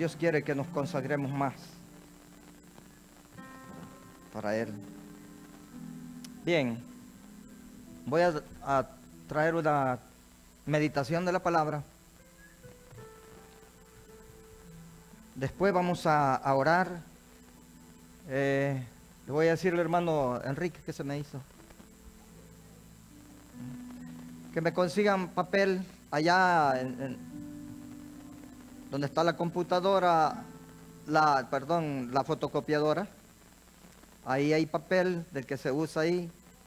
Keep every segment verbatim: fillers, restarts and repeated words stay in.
Dios quiere que nos consagremos más para Él. Bien, voy a, a traer una meditación de la palabra. Después vamos a, a orar. Eh, le voy a decir al hermano Enrique que se me hizo. Que me consigan papel allá en, en, donde está la computadora, la, perdón, la fotocopiadora. Ahí hay papel del que se usa ahí.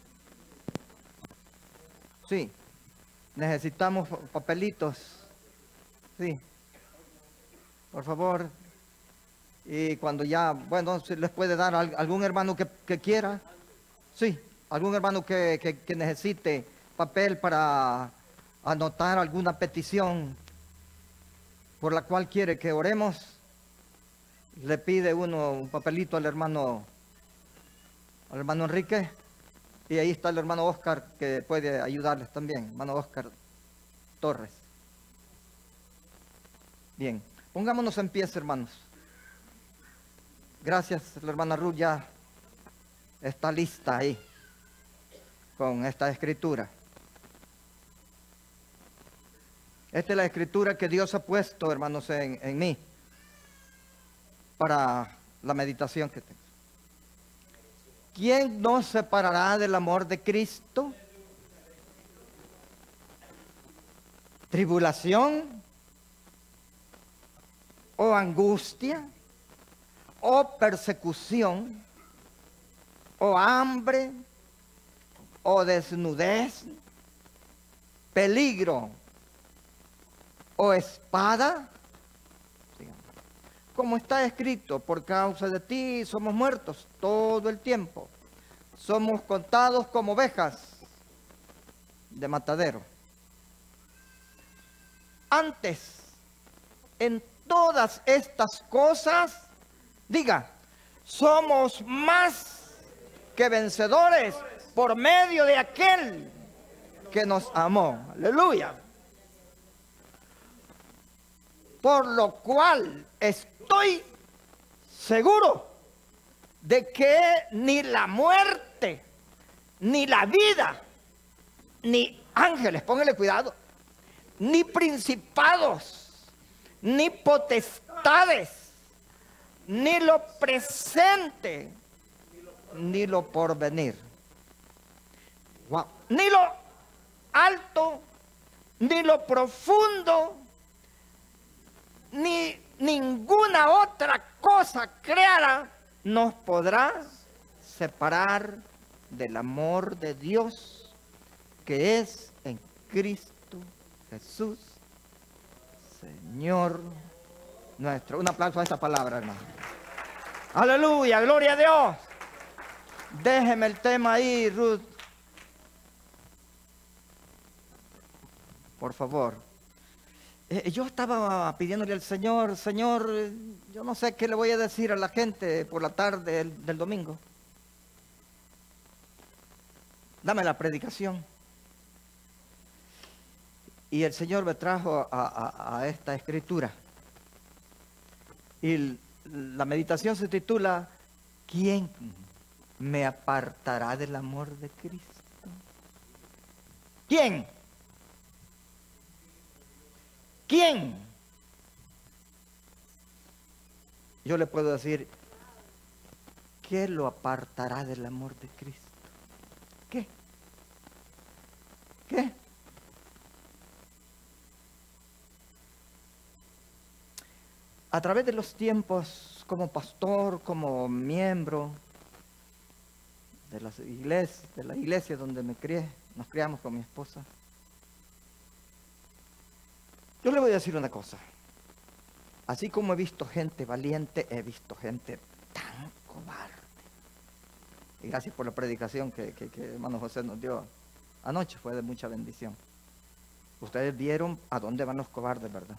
Sí, necesitamos papelitos. Sí, por favor. Y cuando ya, bueno, se les puede dar a algún hermano que, que quiera. Sí, algún hermano que, que, que necesite papel para anotar alguna petición por la cual quiere que oremos. Le pide uno un papelito al hermano, al hermano Enrique. Y ahí está el hermano Oscar que puede ayudarles también, hermano Oscar Torres. Bien, pongámonos en pie, hermanos. Gracias, la hermana Ruth ya está lista ahí con esta escritura. Esta es la escritura que Dios ha puesto, hermanos, en, en mí para la meditación que tengo. ¿Quién nos separará del amor de Cristo? ¿Tribulación? ¿O angustia? ¿O persecución? ¿O hambre? ¿O desnudez? ¿Peligro? ¿O espada? Como está escrito, por causa de ti somos muertos todo el tiempo. Somos contados como ovejas de matadero. Antes, en todas estas cosas, diga, somos más que vencedores por medio de aquel que nos amó. Aleluya. Por lo cual estoy seguro de que ni la muerte, ni la vida, ni ángeles, póngale cuidado, ni principados, ni potestades, ni lo presente, ni lo porvenir, wow, ni lo alto, ni lo profundo, ni ninguna otra cosa creada nos podrá separar del amor de Dios que es en Cristo Jesús, Señor nuestro. Un aplauso a esa palabra, hermano. Aleluya, gloria a Dios. Déjeme el tema ahí, Ruth. Por favor. Eh, yo estaba pidiéndole al Señor, Señor, eh, yo no sé qué le voy a decir a la gente por la tarde del, del domingo. Dame la predicación. Y el Señor me trajo a, a, a esta escritura. Y la meditación se titula, ¿quién me apartará del amor de Cristo? ¿Quién? ¿Quién? Yo le puedo decir, ¿qué lo apartará del amor de Cristo? ¿Qué? ¿Qué? A través de los tiempos, como pastor, como miembro de las iglesias, de la iglesia donde me crié, nos criamos con mi esposa. Yo le voy a decir una cosa. Así como he visto gente valiente, he visto gente tan cobarde. Y gracias por la predicación que, que, que hermano José nos dio anoche, fue de mucha bendición. Ustedes vieron a dónde van los cobardes, ¿verdad?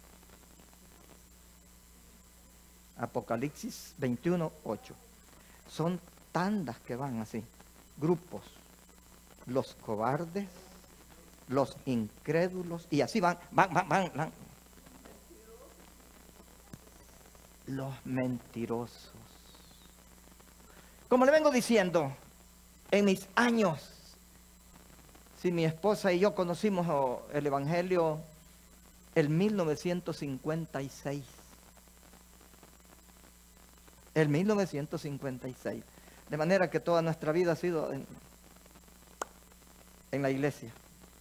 Apocalipsis veintiuno, ocho. Son tandas que van así, grupos. Los cobardes, los incrédulos, y así van, van, van, van, van. los mentirosos. Como le vengo diciendo, en mis años, si mi esposa y yo conocimos el Evangelio en mil novecientos cincuenta y seis. En mil novecientos cincuenta y seis. De manera que toda nuestra vida ha sido en, en la iglesia.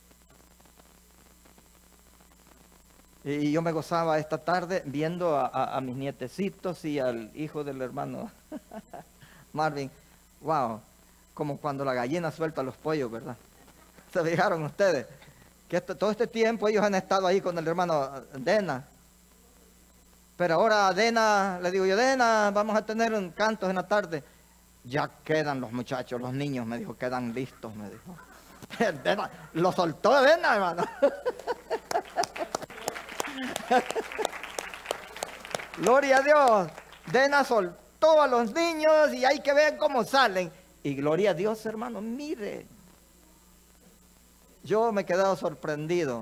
Y yo me gozaba esta tarde viendo a, a, a mis nietecitos y al hijo del hermano Marvin. Wow, como cuando la gallina suelta los pollos, ¿verdad? ¿Se fijaron ustedes? Que esto, todo este tiempo ellos han estado ahí con el hermano Dena. Pero ahora Dena, le digo yo, Dena, vamos a tener un cantos en la tarde. Ya quedan los muchachos, los niños, me dijo, quedan listos, me dijo. Dena, lo soltó Dena, hermano. Gloria a Dios. Dena soltó a los niños y hay que ver cómo salen. Y gloria a Dios, hermano, mire. Yo me he quedado sorprendido.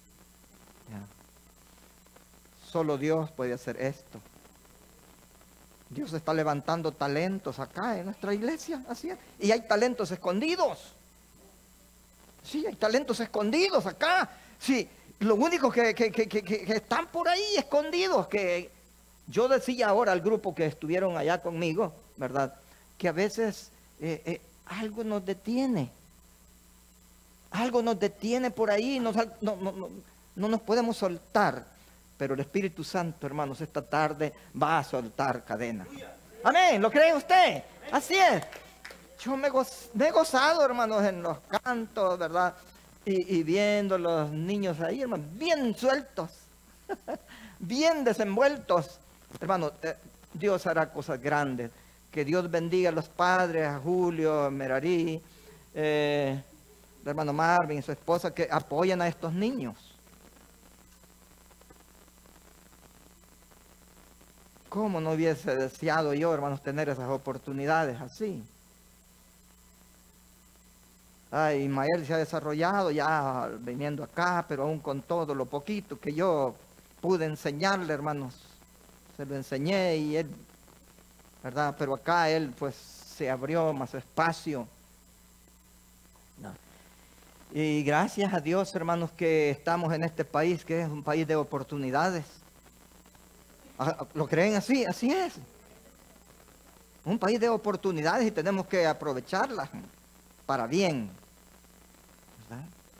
Solo Dios puede hacer esto. Dios está levantando talentos acá en nuestra iglesia, así es. Y hay talentos escondidos. Sí, hay talentos escondidos acá. Sí, lo único que, que, que, que, que están por ahí escondidos, que yo decía ahora al grupo que estuvieron allá conmigo, ¿verdad? Que a veces eh, eh, algo nos detiene. Algo nos detiene por ahí, nos, no, no, no, no nos podemos soltar. Pero el Espíritu Santo, hermanos, esta tarde va a soltar cadenas. Amén, ¿lo cree usted? Así es. Yo me, goz, me he gozado, hermanos, en los cantos, ¿verdad? Y, y viendo los niños ahí, hermanos, bien sueltos, bien desenvueltos. Hermanos, eh, Dios hará cosas grandes. Que Dios bendiga a los padres, a Julio, a Merarí, eh, el hermano Marvin y su esposa, que apoyan a estos niños. ¿Cómo no hubiese deseado yo, hermanos, tener esas oportunidades así? Ay, Ismael se ha desarrollado ya viniendo acá, pero aún con todo lo poquito que yo pude enseñarle, hermanos, se lo enseñé y él, ¿verdad? Pero acá él pues se abrió más espacio. No. Y gracias a Dios, hermanos, que estamos en este país, que es un país de oportunidades. ¿Lo creen así? Así es. Un país de oportunidades y tenemos que aprovecharlas para bien. ¿Verdad?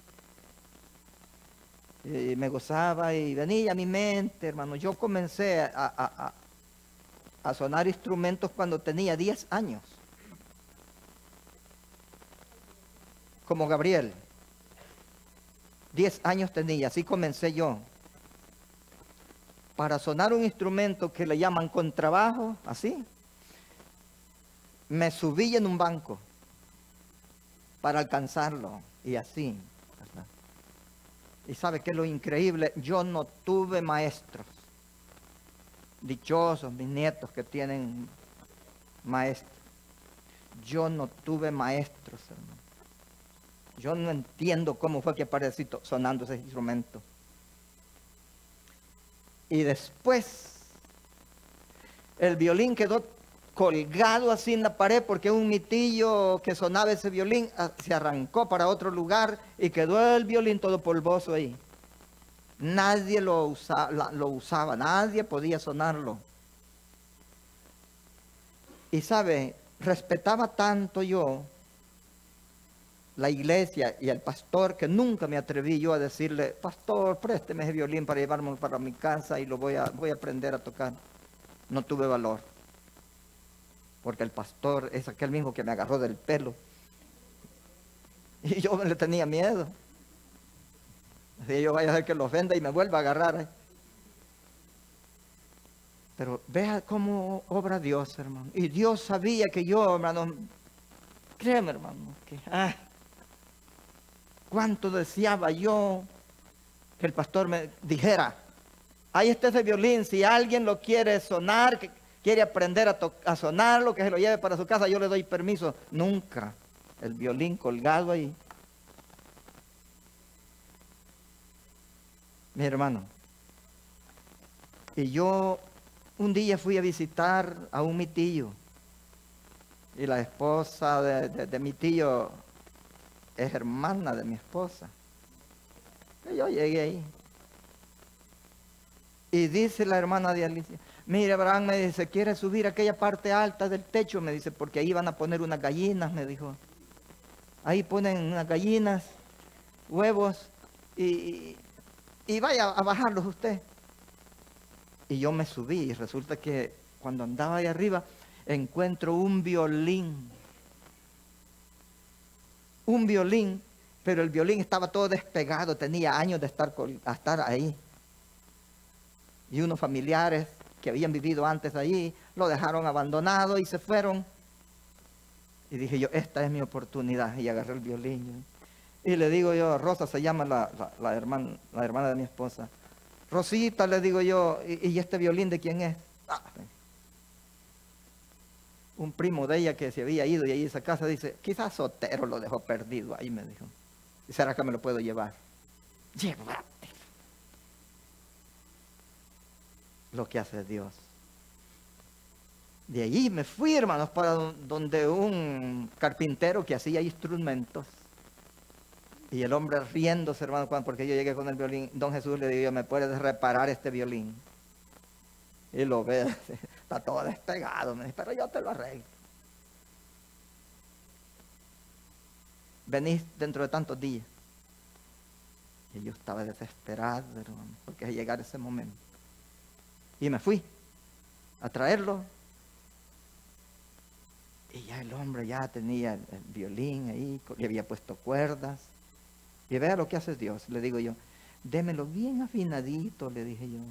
Y me gozaba y venía a mi mente, hermano. Yo comencé a, a, a, a sonar instrumentos cuando tenía diez años. Como Gabriel. diez años tenía, así comencé yo. Para sonar un instrumento que le llaman contrabajo, así, me subí en un banco para alcanzarlo, y así, ¿verdad? Y sabe qué es lo increíble, yo no tuve maestros. Dichosos mis nietos que tienen maestros. Yo no tuve maestros, hermano. Yo no entiendo cómo fue que aparecí sonando ese instrumento. Y después el violín quedó colgado así en la pared porque un mitillo que sonaba ese violín se arrancó para otro lugar y quedó el violín todo polvoso ahí. Nadie lo usaba, lo usaba, nadie podía sonarlo. Y sabe, respetaba tanto yo la iglesia y el pastor que nunca me atreví yo a decirle, pastor, présteme ese violín para llevármelo para mi casa y lo voy a, voy a aprender a tocar. No tuve valor. Porque el pastor es aquel mismo que me agarró del pelo. Y yo le tenía miedo. Así yo vaya a hacer que lo ofenda y me vuelva a agarrar. ¿eh? Pero vea cómo obra Dios, hermano. Y Dios sabía que yo, hermano, créeme, hermano, que... Ah, cuánto deseaba yo que el pastor me dijera, ahí está ese violín, si alguien lo quiere sonar, que quiere aprender a, a sonarlo, que se lo lleve para su casa, yo le doy permiso. Nunca, el violín colgado ahí. Mi hermano, y yo un día fui a visitar a un mi tío. Y la esposa de, de, de mi tío es hermana de mi esposa. Y yo llegué ahí. Y dice la hermana de Alicia, mire, Abraham, me dice, ¿quiere subir a aquella parte alta del techo? Me dice, porque ahí van a poner unas gallinas, me dijo. Ahí ponen unas gallinas, huevos, y, y vaya a bajarlos usted. Y yo me subí, y resulta que cuando andaba ahí arriba, encuentro un violín. Un violín, pero el violín estaba todo despegado, tenía años de estar, a estar ahí. Y unos familiares que habían vivido antes allí, lo dejaron abandonado y se fueron. Y dije yo, esta es mi oportunidad. Y agarré el violín. Y le digo yo, Rosa se llama la, la, la, hermana, la hermana de mi esposa. Rosita, le digo yo, ¿y, y este violín de quién es? Ah, un primo de ella que se había ido y ahí esa casa dice, quizás Sotero lo dejó perdido ahí, me dijo. ¿Y será que me lo puedo llevar? Llévate. Lo que hace Dios. De allí me fui, hermanos, para donde un carpintero que hacía instrumentos. Y el hombre riéndose, hermano, porque yo llegué con el violín. Don Jesús le dijo, ¿me puedes reparar este violín? Y lo ve, está todo despegado, me dice, pero yo te lo arreglo. Venís dentro de tantos días. Y yo estaba desesperado, hermano, porque llegar ese momento. Y me fui a traerlo. Y ya el hombre ya tenía el, el violín ahí, le había puesto cuerdas. Y vea lo que hace Dios, le digo yo, démelo bien afinadito, le dije yo,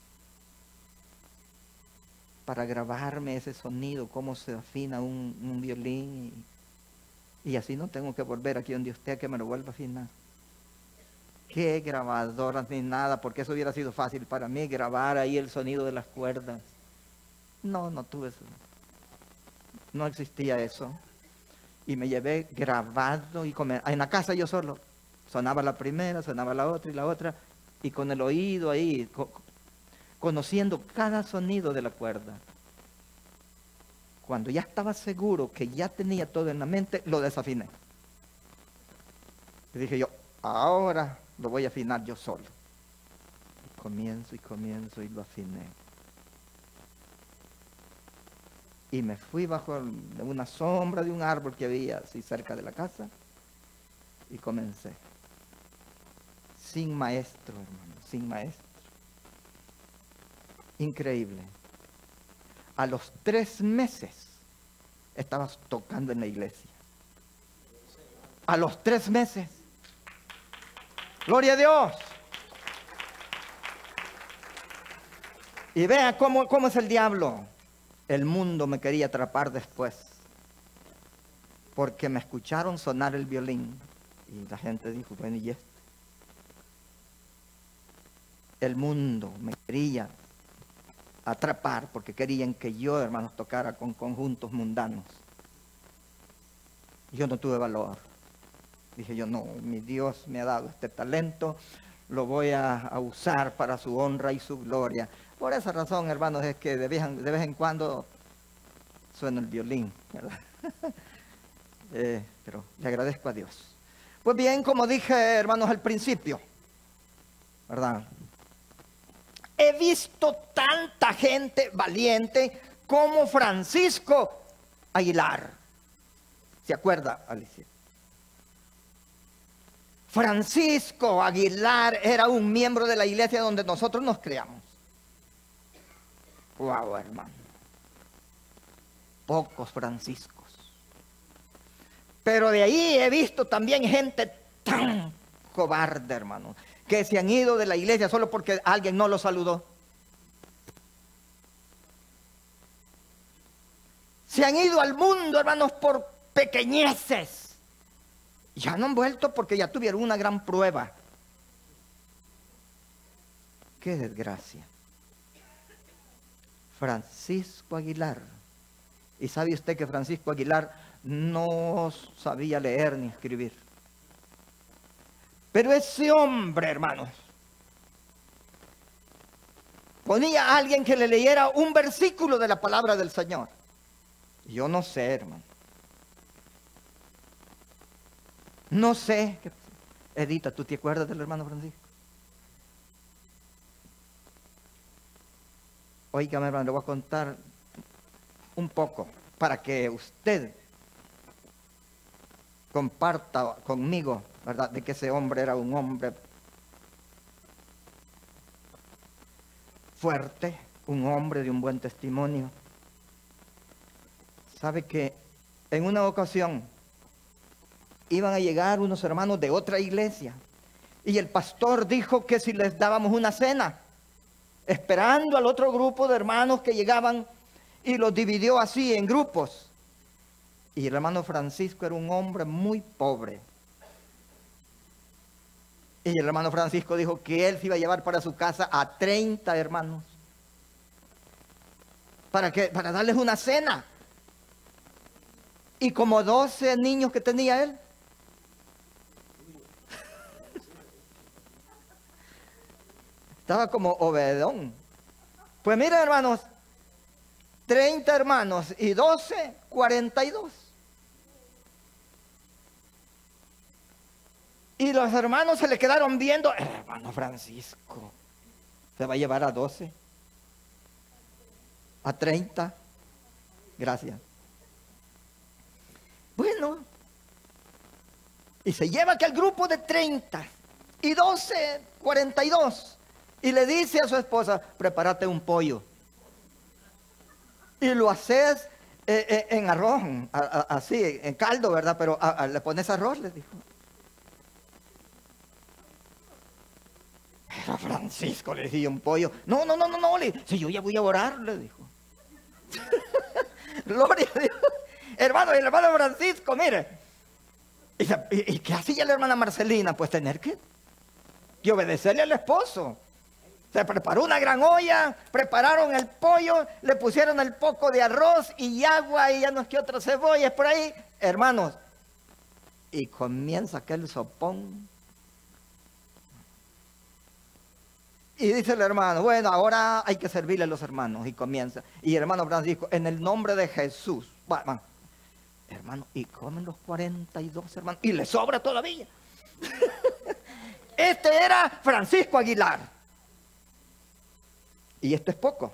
para grabarme ese sonido, cómo se afina un, un violín. Y, y así no tengo que volver aquí donde usted a que me lo vuelva a afinar. Qué grabadoras ni nada, porque eso hubiera sido fácil para mí, grabar ahí el sonido de las cuerdas. No, no tuve eso. No existía eso. Y me llevé grabado y come... en la casa yo solo. Sonaba la primera, sonaba la otra y la otra. Y con el oído ahí, co conociendo cada sonido de la cuerda. Cuando ya estaba seguro que ya tenía todo en la mente, lo desafiné. Y dije yo, ahora lo voy a afinar yo solo. Y comienzo y comienzo y lo afiné. Y me fui bajo una sombra de un árbol que había así cerca de la casa. Y comencé. Sin maestro, hermano, sin maestro. Increíble. A los tres meses estabas tocando en la iglesia. A los tres meses. Gloria a Dios. Y vea cómo, cómo es el diablo. El mundo me quería atrapar después. Porque me escucharon sonar el violín. Y la gente dijo, bueno, ¿y esto? El mundo me quería atrapar porque querían que yo, hermanos, tocara con conjuntos mundanos. Yo no tuve valor. Dije yo, no, mi Dios me ha dado este talento, lo voy a, a usar para su honra y su gloria. Por esa razón, hermanos, es que de vez en, de vez en cuando suena el violín, ¿verdad? eh, pero le agradezco a Dios. Pues bien, como dije, hermanos, al principio, ¿verdad? He visto tanta gente valiente como Francisco Aguilar. ¿Se acuerda, Alicia? Francisco Aguilar era un miembro de la iglesia donde nosotros nos criamos. Wow, hermano. Pocos Franciscos. Pero de ahí he visto también gente tan cobarde, hermano, que se han ido de la iglesia solo porque alguien no los saludó. Se han ido al mundo, hermanos, por pequeñeces. Ya no han vuelto porque ya tuvieron una gran prueba. Qué desgracia. Francisco Aguilar. Y sabe usted que Francisco Aguilar no sabía leer ni escribir. Pero ese hombre, hermanos, ponía a alguien que le leyera un versículo de la palabra del Señor. Yo no sé, hermano. No sé. Edita, ¿tú te acuerdas del hermano Francisco? Oígame, hermano, le voy a contar un poco para que usted comparta conmigo, ¿verdad?, de que ese hombre era un hombre fuerte, un hombre de un buen testimonio. Sabe que en una ocasión iban a llegar unos hermanos de otra iglesia y el pastor dijo que si les dábamos una cena, esperando al otro grupo de hermanos que llegaban, y los dividió así en grupos. Y el hermano Francisco era un hombre muy pobre. Y el hermano Francisco dijo que él se iba a llevar para su casa a treinta hermanos. ¿Para qué? Para darles una cena. Y como doce niños que tenía él. Estaba como Obedón. Pues miren, hermanos, treinta hermanos y doce, cuarenta y dos. Y los hermanos se le quedaron viendo. Hermano Francisco, ¿se va a llevar a doce? ¿A treinta? Gracias. Bueno, y se lleva aquel grupo de treinta y doce, cuarenta y dos. Y le dice a su esposa, prepárate un pollo. Y lo haces eh, eh, en arroz, a, a, así, en caldo, ¿verdad? Pero a, a, le pones arroz, le dijo. Pero Francisco, le dije un pollo. No, no, no, no, no, le, si yo ya voy a orar, le dijo. Gloria a Dios. Hermano, y el hermano Francisco, mire. ¿Y, y, y qué hacía la hermana Marcelina? Pues tener que, que obedecerle al esposo. Se preparó una gran olla, prepararon el pollo, le pusieron el poco de arroz y agua y ya no es que otras cebollas por ahí. Hermanos, y comienza aquel sopón. Y dice el hermano, bueno, ahora hay que servirle a los hermanos. Y comienza. Y el hermano Francisco, en el nombre de Jesús. Bueno, hermano, y comen los cuarenta y dos hermanos. Y le sobra todavía. Este era Francisco Aguilar. Y esto es poco.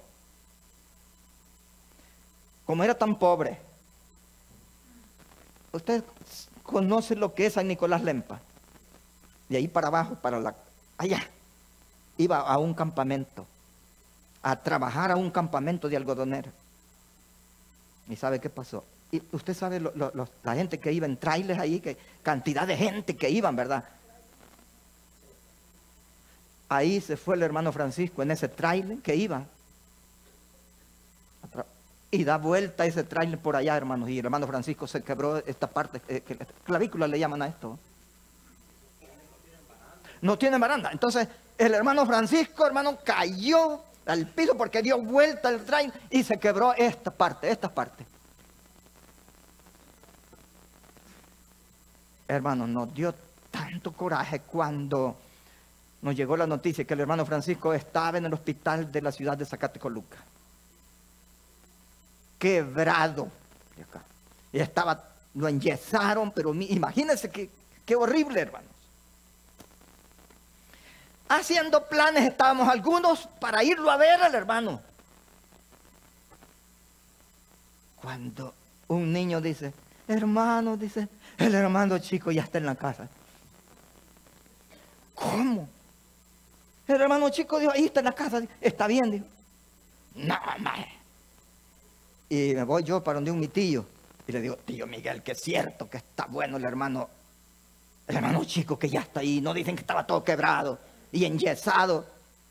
Como era tan pobre. Usted conoce lo que es San Nicolás Lempa. De ahí para abajo, para la... allá. Iba a un campamento. A trabajar a un campamento de algodonero. ¿Y sabe qué pasó? Y usted sabe lo, lo, lo, la gente que iba en trailers ahí, que cantidad de gente que iban, ¿verdad? Ahí se fue el hermano Francisco en ese trailer que iba. Y da vuelta ese trailer por allá, hermanos. Y el hermano Francisco se quebró esta parte, eh, que, clavícula le llaman a esto. No tiene baranda. Entonces el hermano Francisco, hermano, cayó al piso porque dio vuelta el trailer y se quebró esta parte, esta parte. Hermano, nos dio tanto coraje cuando nos llegó la noticia que el hermano Francisco estaba en el hospital de la ciudad de Zacatecoluca. Quebrado. Y estaba, lo enyesaron, pero imagínense qué, qué horrible, hermanos. Haciendo planes estábamos algunos para irlo a ver al hermano. Cuando un niño dice, hermano, dice, el hermano chico ya está en la casa. ¿Cómo? El hermano chico dijo, ahí está en la casa, está bien, dijo. No, madre. Y me voy yo para donde un mi tío. Y le digo, tío Miguel, que es cierto que está bueno el hermano, el hermano chico que ya está ahí. No dicen que estaba todo quebrado y enyesado.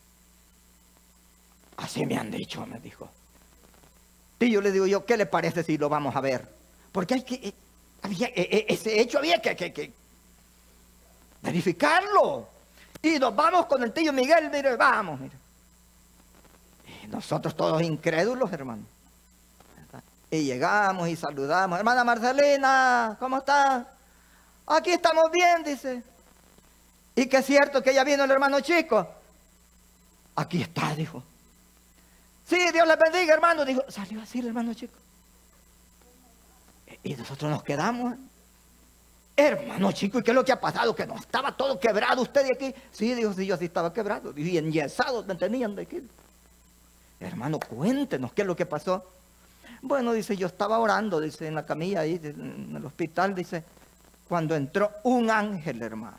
Así me han dicho, me dijo. Tío, le digo yo, ¿qué le parece si lo vamos a ver? Porque hay que, eh, había, eh, ese hecho había que, que, que verificarlo. Y nos vamos con el tío Miguel, mire, vamos, mire. Y nosotros todos incrédulos, hermano. Y llegamos y saludamos. Hermana Marcelina, ¿cómo está? Aquí estamos bien, dice. Y que es cierto que ya vino el hermano chico. Aquí está, dijo. Sí, Dios les bendiga, hermano. Dijo, salió así el hermano chico. Y nosotros nos quedamos. Hermano chico, ¿y qué es lo que ha pasado? Que no estaba todo quebrado usted de aquí. Sí, dijo, sí, yo así estaba quebrado. Y enyesado me tenían de aquí. Hermano, cuéntenos qué es lo que pasó. Bueno, dice, yo estaba orando, dice, en la camilla ahí, en el hospital, dice, cuando entró un ángel, hermano.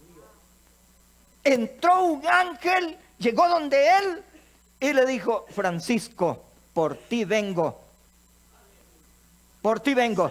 Entró un ángel, llegó donde él y le dijo, Francisco, por ti vengo. Por ti vengo.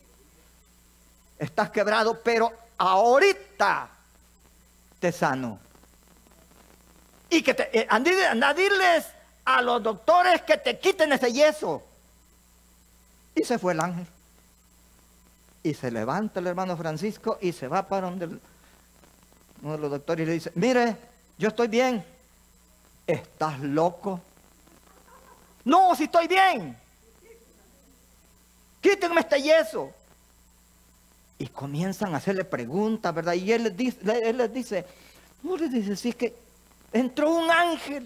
Estás quebrado, pero ahorita te sano. Y que te, eh, anda a dirles a los doctores que te quiten ese yeso. Y se fue el ángel. Y se levanta el hermano Francisco y se va para donde el, uno de los doctores y le dice, mire, yo estoy bien. ¿Estás loco? No, si estoy bien. Quítenme este yeso. Y comienzan a hacerle preguntas, ¿verdad? Y él les dice, él les dice, no les dice, si es que entró un ángel.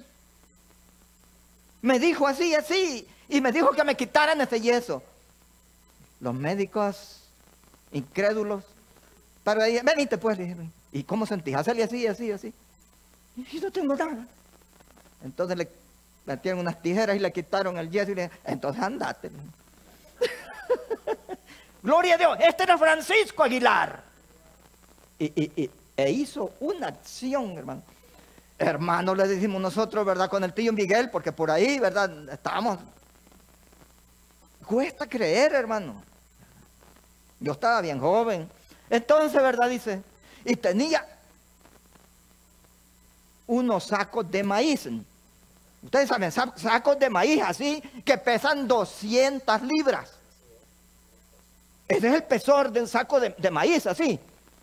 Me dijo así, así. Y me dijo que me quitaran ese yeso. Los médicos incrédulos. Pero ahí, venite pues, le dije, ¿y cómo sentís? Hacerle así, así, así. Y no tengo nada. Entonces le metieron unas tijeras y le quitaron el yeso y le dije, entonces andate. Gloria a Dios, este era Francisco Aguilar. Y, y, y e hizo una acción, hermano. Hermano, le decimos nosotros, ¿verdad? Con el tío Miguel, porque por ahí, ¿verdad? Estábamos. Cuesta creer, hermano. Yo estaba bien joven. Entonces, ¿verdad? Dice, y tenía unos sacos de maíz. Ustedes saben, sacos de maíz así, que pesan doscientas libras. Ese es el pesor de un saco de, de maíz, así.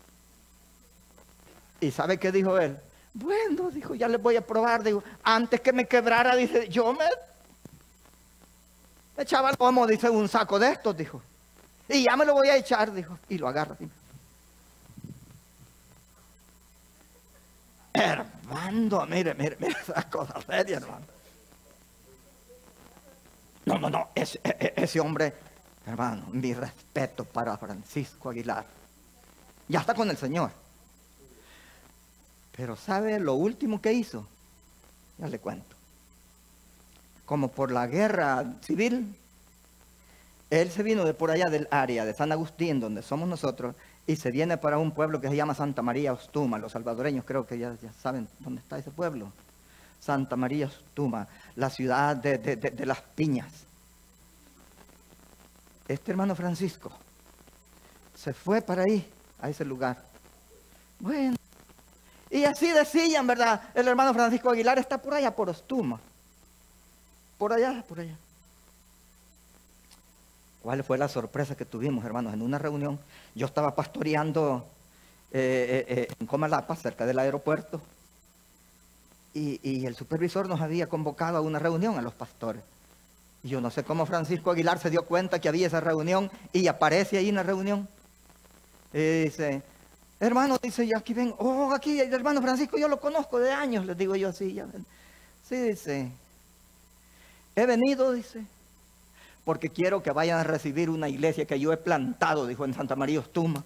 ¿Y sabe qué dijo él? Bueno, dijo, ya les voy a probar. Dijo, antes que me quebrara, dice, yo me echaba el lomo, dice, un saco de estos, dijo. Y ya me lo voy a echar, dijo. Y lo agarra así. Hermano, mire, mire, mire esa cosa seria, hermano. No, no, no, ese, ese hombre, hermano, mi respeto para Francisco Aguilar. Ya está con el Señor. Pero ¿sabe lo último que hizo? Ya le cuento. Como por la guerra civil, él se vino de por allá del área de San Agustín, donde somos nosotros, y se viene para un pueblo que se llama Santa María Ostuma. Los salvadoreños creo que ya, ya saben dónde está ese pueblo. Santa María Ostuma, la ciudad de, de, de, de las piñas. Este hermano Francisco se fue para ahí, a ese lugar. Bueno, y así decían, ¿verdad? El hermano Francisco Aguilar está por allá, por Ostuma. Por allá, por allá. ¿Cuál fue la sorpresa que tuvimos, hermanos? En una reunión, yo estaba pastoreando eh, eh, en Comalapa, cerca del aeropuerto, y, y el supervisor nos había convocado a una reunión a los pastores. Y yo no sé cómo Francisco Aguilar se dio cuenta que había esa reunión y aparece ahí en la reunión. Y dice, hermano, dice, yo aquí vengo, oh, aquí el hermano Francisco, yo lo conozco de años, les digo yo así. Ya. Sí, dice, he venido, dice, porque quiero que vayan a recibir una iglesia que yo he plantado, dijo, en Santa María Ostuma.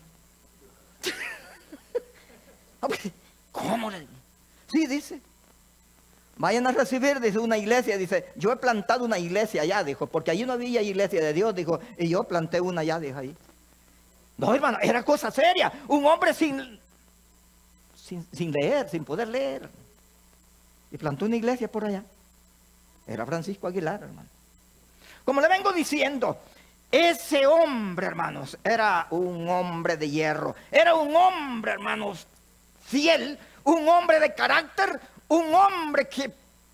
¿Cómo le digo? Sí, dice. Vayan a recibir, dice, una iglesia. Dice, yo he plantado una iglesia allá, dijo, porque allí no había iglesia de Dios, dijo, y yo planté una allá, dijo ahí. No, hermano, era cosa seria. Un hombre sin, sin, sin leer, sin poder leer. Y plantó una iglesia por allá. Era Francisco Aguilar, hermano. Como le vengo diciendo, ese hombre, hermanos, era un hombre de hierro. Era un hombre, hermanos, fiel, un hombre de carácter, un hombre que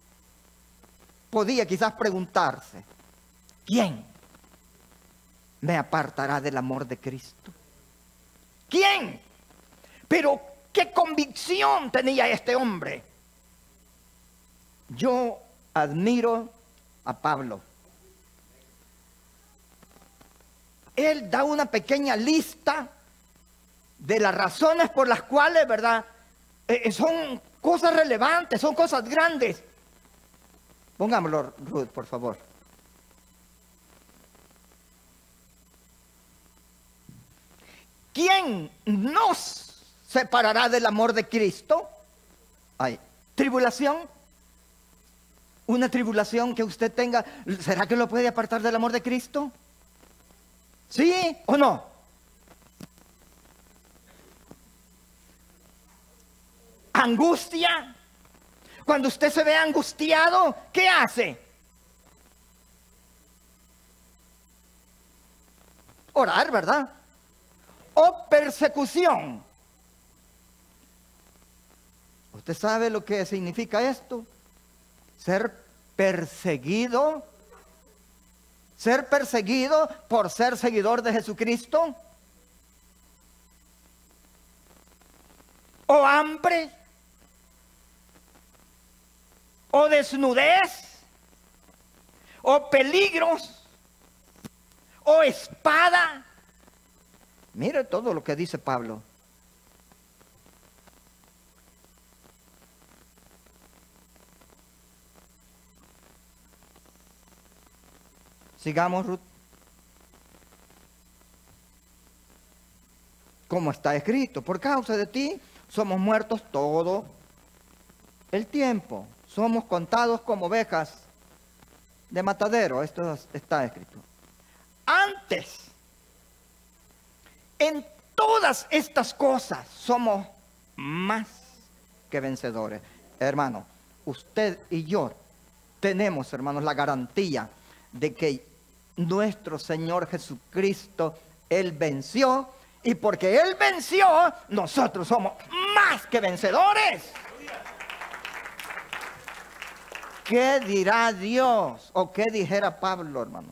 podía quizás preguntarse, ¿quién me apartará del amor de Cristo? ¿Quién? Pero qué convicción tenía este hombre. Yo admiro a Pablo. Él da una pequeña lista de las razones por las cuales, ¿verdad? Eh, son cosas relevantes, son cosas grandes. Pongámoslo, Ruth, por favor. ¿Quién nos separará del amor de Cristo? Hay tribulación. Una tribulación que usted tenga, ¿será que lo puede apartar del amor de Cristo? ¿Sí o no? Angustia. Cuando usted se ve angustiado, ¿qué hace? Orar, ¿verdad? O persecución. ¿Usted sabe lo que significa esto? Ser perseguido. Ser perseguido por ser seguidor de Jesucristo. O hambre. O desnudez. O peligros. O espada. Mire todo lo que dice Pablo. Sigamos, Ruth. Como está escrito, por causa de ti somos muertos todo el tiempo. Somos contados como ovejas de matadero. Esto está escrito. Antes, en todas estas cosas somos más que vencedores. Hermano, usted y yo tenemos, hermanos, la garantía de que nuestro Señor Jesucristo, Él venció, y porque Él venció, nosotros somos más que vencedores. ¿Qué dirá Dios? ¿O qué dijera Pablo, hermano?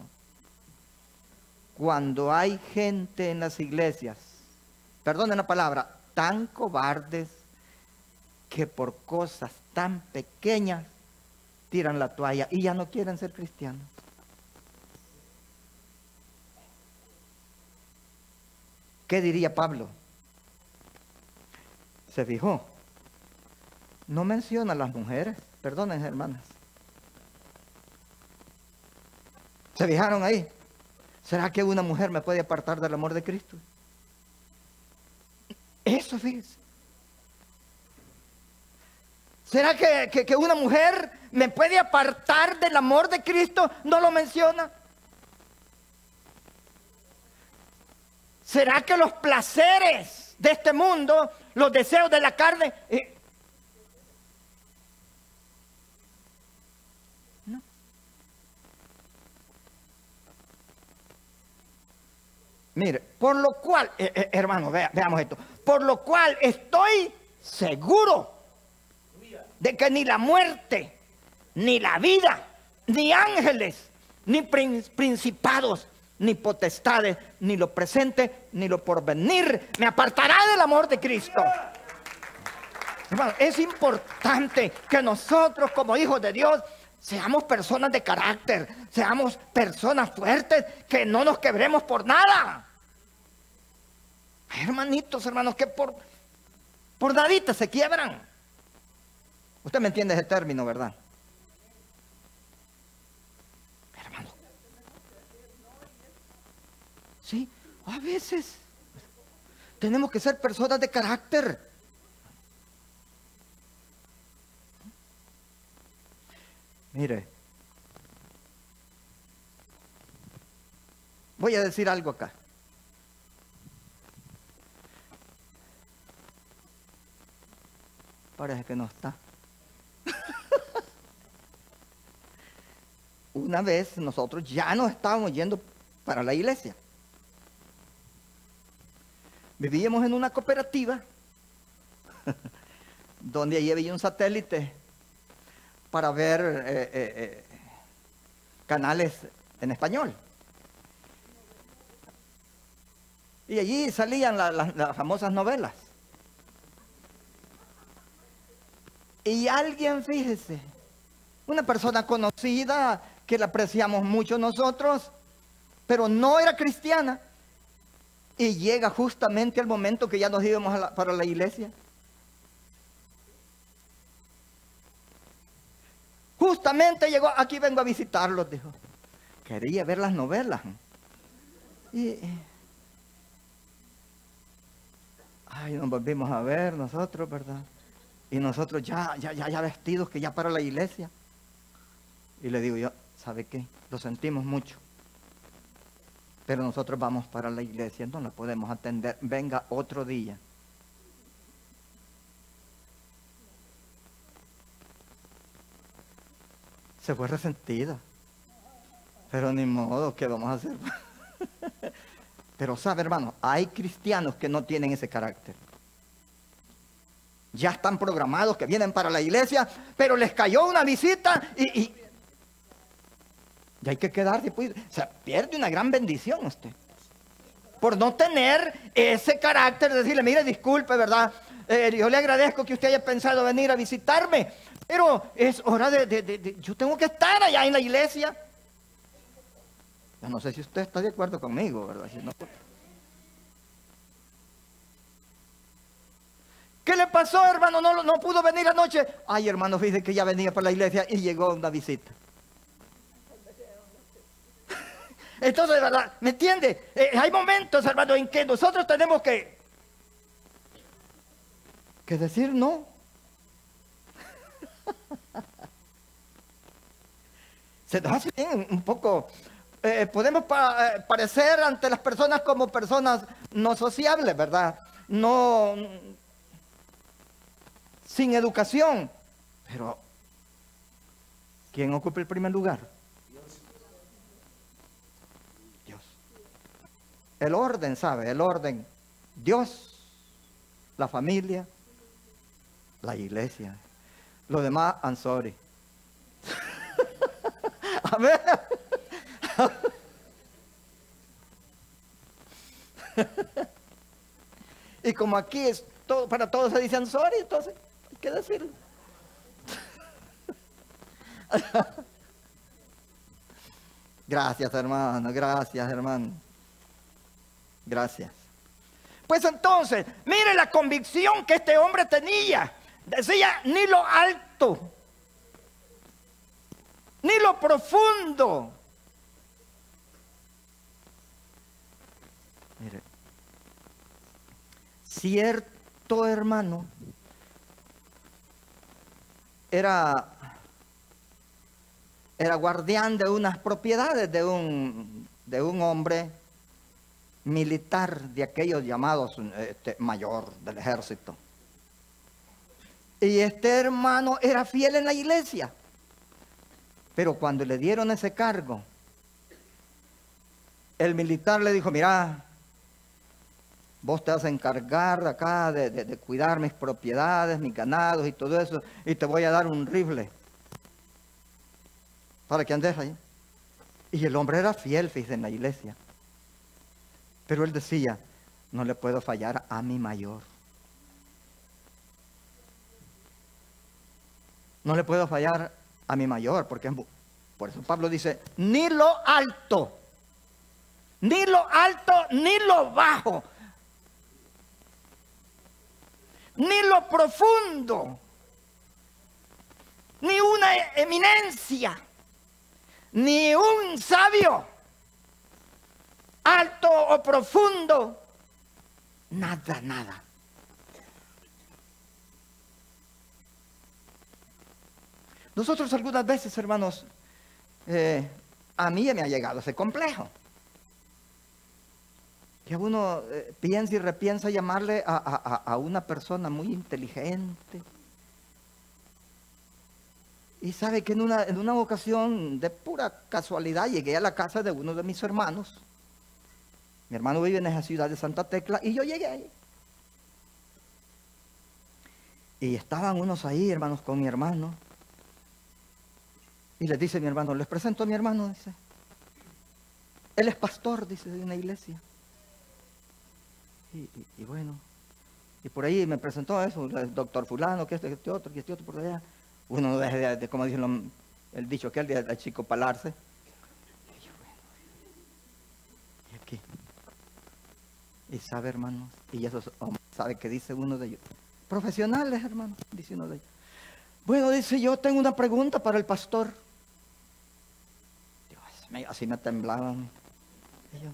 Cuando hay gente en las iglesias, perdonen la palabra, tan cobardes, que por cosas tan pequeñas tiran la toalla y ya no quieren ser cristianos. ¿Qué diría Pablo? ¿Se fijó? No menciona a las mujeres. Perdonen, hermanas. ¿Se fijaron ahí? ¿Será que una mujer me puede apartar del amor de Cristo? Eso, fíjese. ¿Será que, que, que una mujer me puede apartar del amor de Cristo? No lo menciona. ¿Será que los placeres de este mundo, los deseos de la carne? Eh, no. Mire, por lo cual, eh, eh, hermano, vea, veamos esto. Por lo cual estoy seguro de que ni la muerte, ni la vida, ni ángeles, ni principados, ni potestades, ni lo presente, ni lo porvenir, me apartará del amor de Cristo. Hermano, es importante que nosotros como hijos de Dios seamos personas de carácter, seamos personas fuertes, que no nos quebremos por nada. Hay hermanitos, hermanos, que por, por nadita se quiebran. Usted me entiende ese término, ¿verdad? Sí, a veces tenemos que ser personas de carácter. Mire, voy a decir algo acá. Parece que no está. Una vez nosotros ya no estábamos yendo para la iglesia. Vivíamos en una cooperativa donde allí había un satélite para ver eh, eh, eh, canales en español. Y allí salían la, la, las famosas novelas. Y alguien, fíjese, una persona conocida que la apreciamos mucho nosotros, pero no era cristiana. Y llega justamente el momento que ya nos íbamos a la, para la iglesia. Justo justamente llegó, aquí vengo a visitarlos, dijo. Quería ver las novelas. Y, ay, nos volvimos a ver nosotros, ¿verdad? Y nosotros ya, ya, ya, ya vestidos, que ya para la iglesia. Y le digo yo, ¿sabe qué? Lo sentimos mucho. Pero nosotros vamos para la iglesia, no la podemos atender. Venga otro día. Se fue resentida. Pero ni modo, ¿qué vamos a hacer? Pero sabe, hermano, hay cristianos que no tienen ese carácter. Ya están programados que vienen para la iglesia, pero les cayó una visita y, y, y hay que quedarse. Pues, o sea, pierde una gran bendición usted. Por no tener ese carácter de decirle, mire, disculpe, ¿verdad? Eh, yo le agradezco que usted haya pensado venir a visitarme, pero es hora de, de, de, de... Yo tengo que estar allá en la iglesia. Yo no sé si usted está de acuerdo conmigo, ¿verdad? Si no, pues... ¿Qué le pasó, hermano? No, no pudo venir anoche. Ay, hermano, fíjese que ya venía para la iglesia y llegó una visita. Entonces, ¿verdad? ¿Me entiende? Eh, hay momentos, hermano, en que nosotros tenemos que, que decir no. Se nos hace bien un poco... Eh, podemos pa eh, parecer ante las personas como personas no sociables, ¿verdad? No... sin educación. Pero, ¿quién ocupa el primer lugar? Dios. El orden, ¿sabe? El orden. Dios, la familia, la iglesia. Lo demás, I'm sorry. A ver. Y como aquí es todo, para todos se dicen sorry, entonces hay que decirlo. Gracias, hermano, gracias, hermano. Gracias. Pues entonces, mire la convicción que este hombre tenía. Decía, ni lo alto, ni lo profundo. Mire, cierto hermano era, era guardián de unas propiedades de un, de un hombre militar, de aquellos llamados este, mayor del ejército. Y este hermano era fiel en la iglesia. Pero cuando le dieron ese cargo, el militar le dijo, mira, vos te vas a encargar acá de, de, de cuidar mis propiedades, mis ganados y todo eso, y te voy a dar un rifle para que andes ahí. Y el hombre era fiel, fíjese, en la iglesia. Pero él decía, no le puedo fallar a mi mayor. No le puedo fallar a mi mayor, porque por eso Pablo dice, ni lo alto, ni lo alto, ni lo bajo, ni lo profundo, ni una eminencia, ni un sabio, alto o profundo, nada, nada. Nosotros algunas veces, hermanos, eh, a mí me ha llegado ese complejo. Que uno eh, piensa y repiensa llamarle a, a, a una persona muy inteligente. Y sabe que en una, en una ocasión de pura casualidad llegué a la casa de uno de mis hermanos. Mi hermano vive en esa ciudad de Santa Tecla y yo llegué ahí. Y estaban unos ahí, hermanos, con mi hermano. Y les dice mi hermano, les presento a mi hermano, dice. Él es pastor, dice, de una iglesia. Y, y, y bueno, y por ahí me presentó eso, el doctor fulano, que este, que este otro, que este otro por allá. Uno no deja de, de, como dicen lo, el dicho aquel, de, de chico palarse. Y yo, bueno, y aquí. Y sabe, hermanos, y eso sabe que dice uno de ellos. Profesionales, hermanos, dice uno de ellos. Bueno, dice, yo tengo una pregunta para el pastor. así me temblaban. Y yo,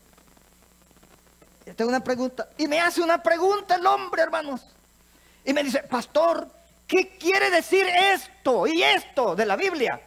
tengo una pregunta. Y me hace una pregunta el hombre, hermanos. Y me dice, pastor, ¿qué quiere decir esto y esto de la Biblia?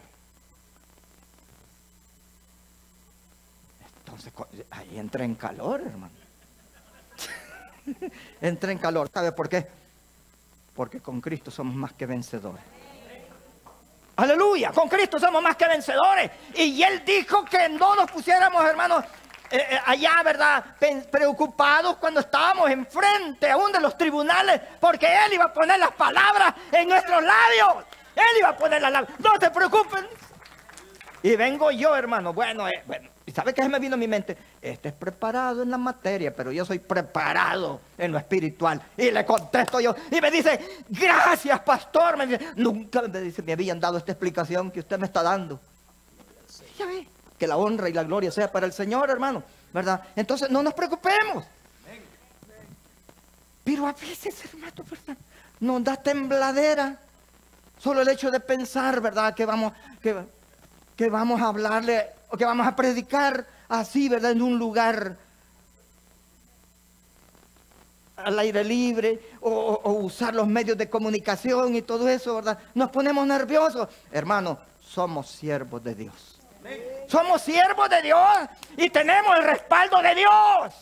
Entonces, ahí entré en calor, hermano. Entré en calor. ¿Sabe por qué? Porque con Cristo somos más que vencedores. Aleluya, con Cristo somos más que vencedores. Y Él dijo que no nos pusiéramos, hermanos, eh, eh, allá, ¿verdad? Preocupados cuando estábamos enfrente aún de los tribunales, porque Él iba a poner las palabras en nuestros labios. Él iba a poner las labios. No se preocupen. Y vengo yo, hermano. Bueno, eh, bueno. ¿Y sabe qué se me vino a mi mente? Este es preparado en la materia, pero yo soy preparado en lo espiritual. Y le contesto yo. Y me dice, gracias, pastor. Me dice, nunca me, dice, me habían dado esta explicación que usted me está dando. Ya ve, que la honra y la gloria sea para el Señor, hermano, ¿verdad? Entonces no nos preocupemos. Pero a veces, hermano, ¿verdad?, nos da tembladera. Solo el hecho de pensar, ¿verdad?, que vamos, que, que vamos a hablarle, o que vamos a predicar así, ¿verdad?, en un lugar al aire libre, o, o usar los medios de comunicación y todo eso, ¿verdad? Nos ponemos nerviosos. Hermano, somos siervos de Dios. Somos siervos de Dios y tenemos el respaldo de Dios.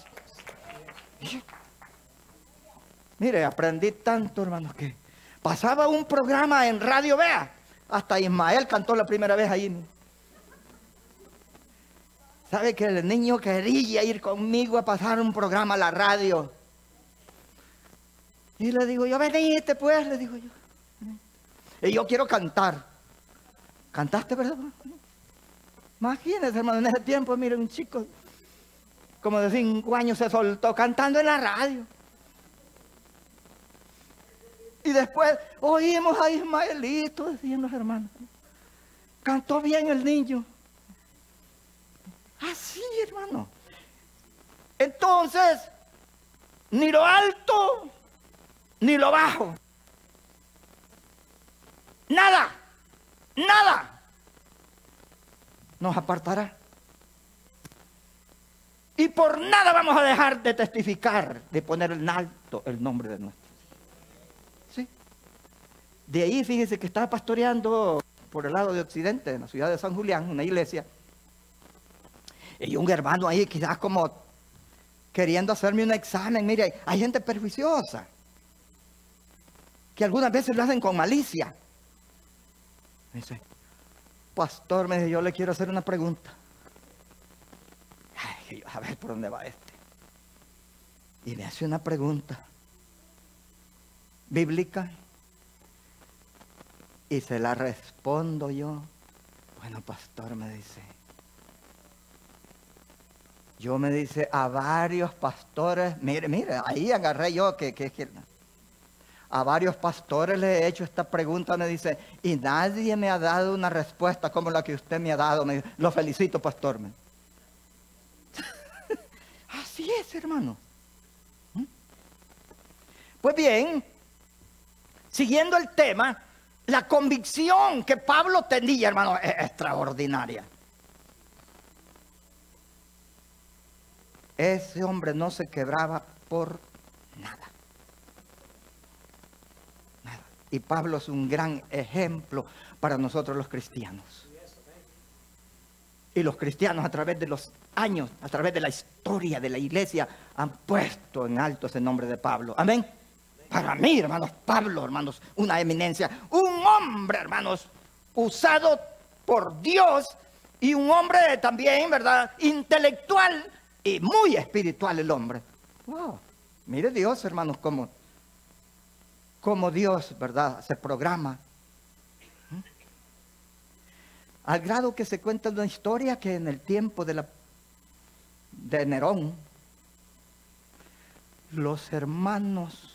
Mire, aprendí tanto, hermano, que pasaba un programa en Radio Vea. Hasta Ismael cantó la primera vez ahí. ¿Sabe que el niño quería ir conmigo a pasar un programa a la radio? Y le digo yo, venite pues, le digo yo. Y yo quiero cantar. ¿Cantaste, verdad? Imagínense, hermano, en ese tiempo, mire, un chico como de cinco años se soltó cantando en la radio. Y después oímos a Ismaelito, decían los hermanos. Cantó bien el niño. Así, hermano. Entonces, ni lo alto, ni lo bajo. Nada, nada nos apartará. Y por nada vamos a dejar de testificar, de poner en alto el nombre de nuestro. ¿Sí? De ahí, fíjese que estaba pastoreando por el lado de Occidente, en la ciudad de San Julián, una iglesia. Y un hermano ahí quizás como queriendo hacerme un examen. Mire, hay gente perjuiciosa, que algunas veces lo hacen con malicia. Me dice, pastor, me dice, yo le quiero hacer una pregunta. Ay, a ver por dónde va este. Y me hace una pregunta bíblica. Y se la respondo yo. Bueno, pastor, me dice. Yo me dice a varios pastores, mire, mire, ahí agarré yo que, que, que a varios pastores le he hecho esta pregunta, me dice, y nadie me ha dado una respuesta como la que usted me ha dado. Me dice, lo felicito, pastor. Así es, hermano. ¿Mm? Pues bien, siguiendo el tema, la convicción que Pablo tenía, hermano, es extraordinaria. Ese hombre no se quebraba por nada. Nada. Y Pablo es un gran ejemplo para nosotros los cristianos. Y los cristianos a través de los años, a través de la historia de la iglesia, han puesto en alto ese nombre de Pablo. Amén. Para mí, hermanos, Pablo, hermanos, una eminencia. Un hombre, hermanos, usado por Dios. Y un hombre también, ¿verdad?, intelectual. Y muy espiritual el hombre. Wow. Mire Dios, hermanos, cómo, cómo Dios, ¿verdad?, se programa. ¿Mm? Al grado que se cuenta una historia que en el tiempo de, la, de Nerón, los hermanos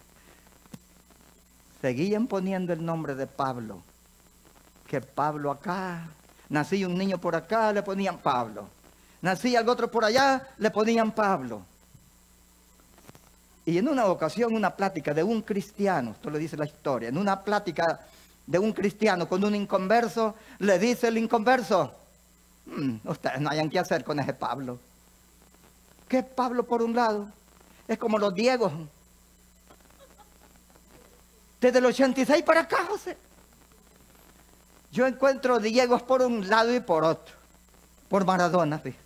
seguían poniendo el nombre de Pablo. Que Pablo acá, nací un niño por acá, le ponían Pablo. Nací algo otro por allá, le ponían Pablo. Y en una ocasión, una plática de un cristiano, esto lo dice la historia, en una plática de un cristiano con un inconverso, le dice el inconverso, Hmm, ustedes no hayan qué hacer con ese Pablo. ¿Qué es Pablo por un lado? Es como los Diegos. Desde el ochenta y seis para acá, José. Yo encuentro Diegos por un lado y por otro. Por Maradona, fíjate.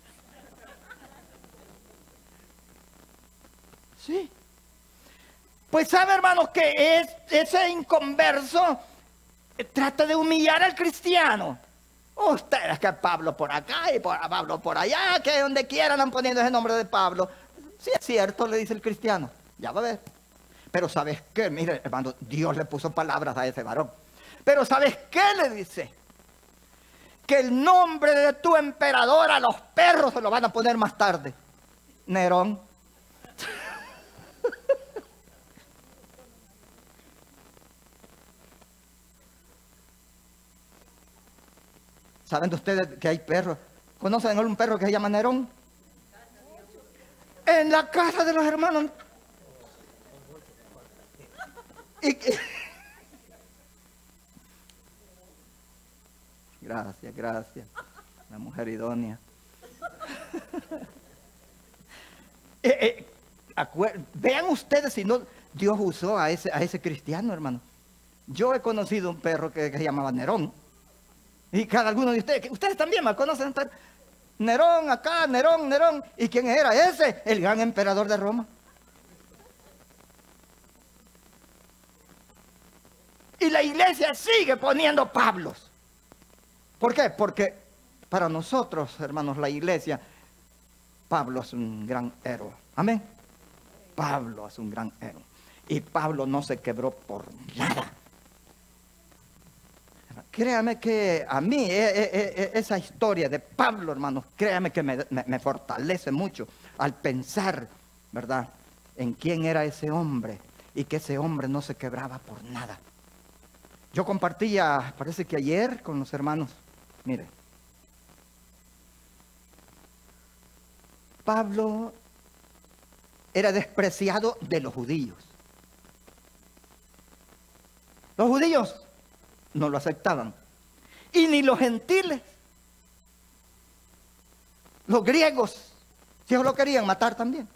Sí. Pues sabe, hermanos, que es, ese inconverso trata de humillar al cristiano. Ustedes que Pablo por acá y por Pablo por allá, que donde quieran han poniendo ese nombre de Pablo. Sí es cierto, le dice el cristiano. Ya va a ver. Pero ¿sabes qué? Mire, hermano, Dios le puso palabras a ese varón. Pero ¿sabes qué le dice? Que el nombre de tu emperador a los perros se lo van a poner más tarde. Nerón. ¿Saben de ustedes que hay perros? ¿Conocen algún perro que se llama Nerón? En la casa de los hermanos. Y... Gracias, gracias. La mujer idónea. eh, eh, Vean ustedes si no Dios usó a ese, a ese cristiano, hermano. Yo he conocido un perro que, que se llamaba Nerón. Y cada uno de ustedes, ustedes también me conocen. Nerón acá, Nerón, Nerón. ¿Y quién era ese? El gran emperador de Roma. Y la iglesia sigue poniendo Pablos. ¿Por qué? Porque para nosotros, hermanos, la iglesia, Pablo es un gran héroe. Amén. Pablo es un gran héroe. Y Pablo no se quebró por nada. Créame que a mí eh, eh, eh, esa historia de Pablo, hermanos, créame que me, me, me fortalece mucho al pensar, ¿verdad?, en quién era ese hombre y que ese hombre no se quebraba por nada. Yo compartía, parece que ayer, con los hermanos, mire, Pablo era despreciado de los judíos. Los judíos no lo aceptaban. Y ni los gentiles. Los griegos, si ellos lo querían matar también.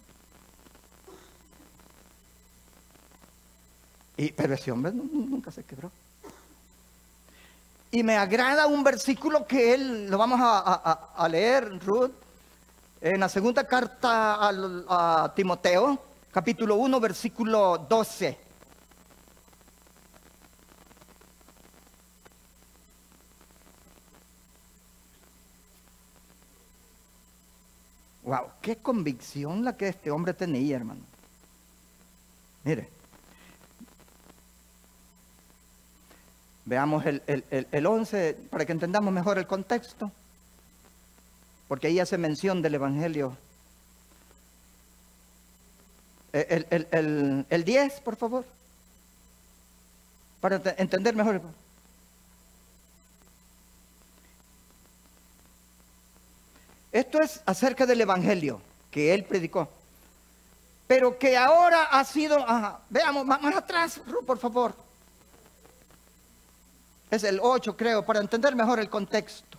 Y, pero ese hombre nunca se quebró. Y me agrada un versículo que él, lo vamos a, a, a leer, Ruth, en la segunda carta a, a Timoteo, capítulo uno, versículo doce. Wow, qué convicción la que este hombre tenía, hermano. Mire. Veamos el, el, el, el once para que entendamos mejor el contexto. Porque ahí hace mención del Evangelio. El, el, el, el diez, por favor. Para entender mejor. Esto es acerca del Evangelio que él predicó. Pero que ahora ha sido... Ajá, veamos más, más atrás, por favor. Es el ocho, creo, para entender mejor el contexto.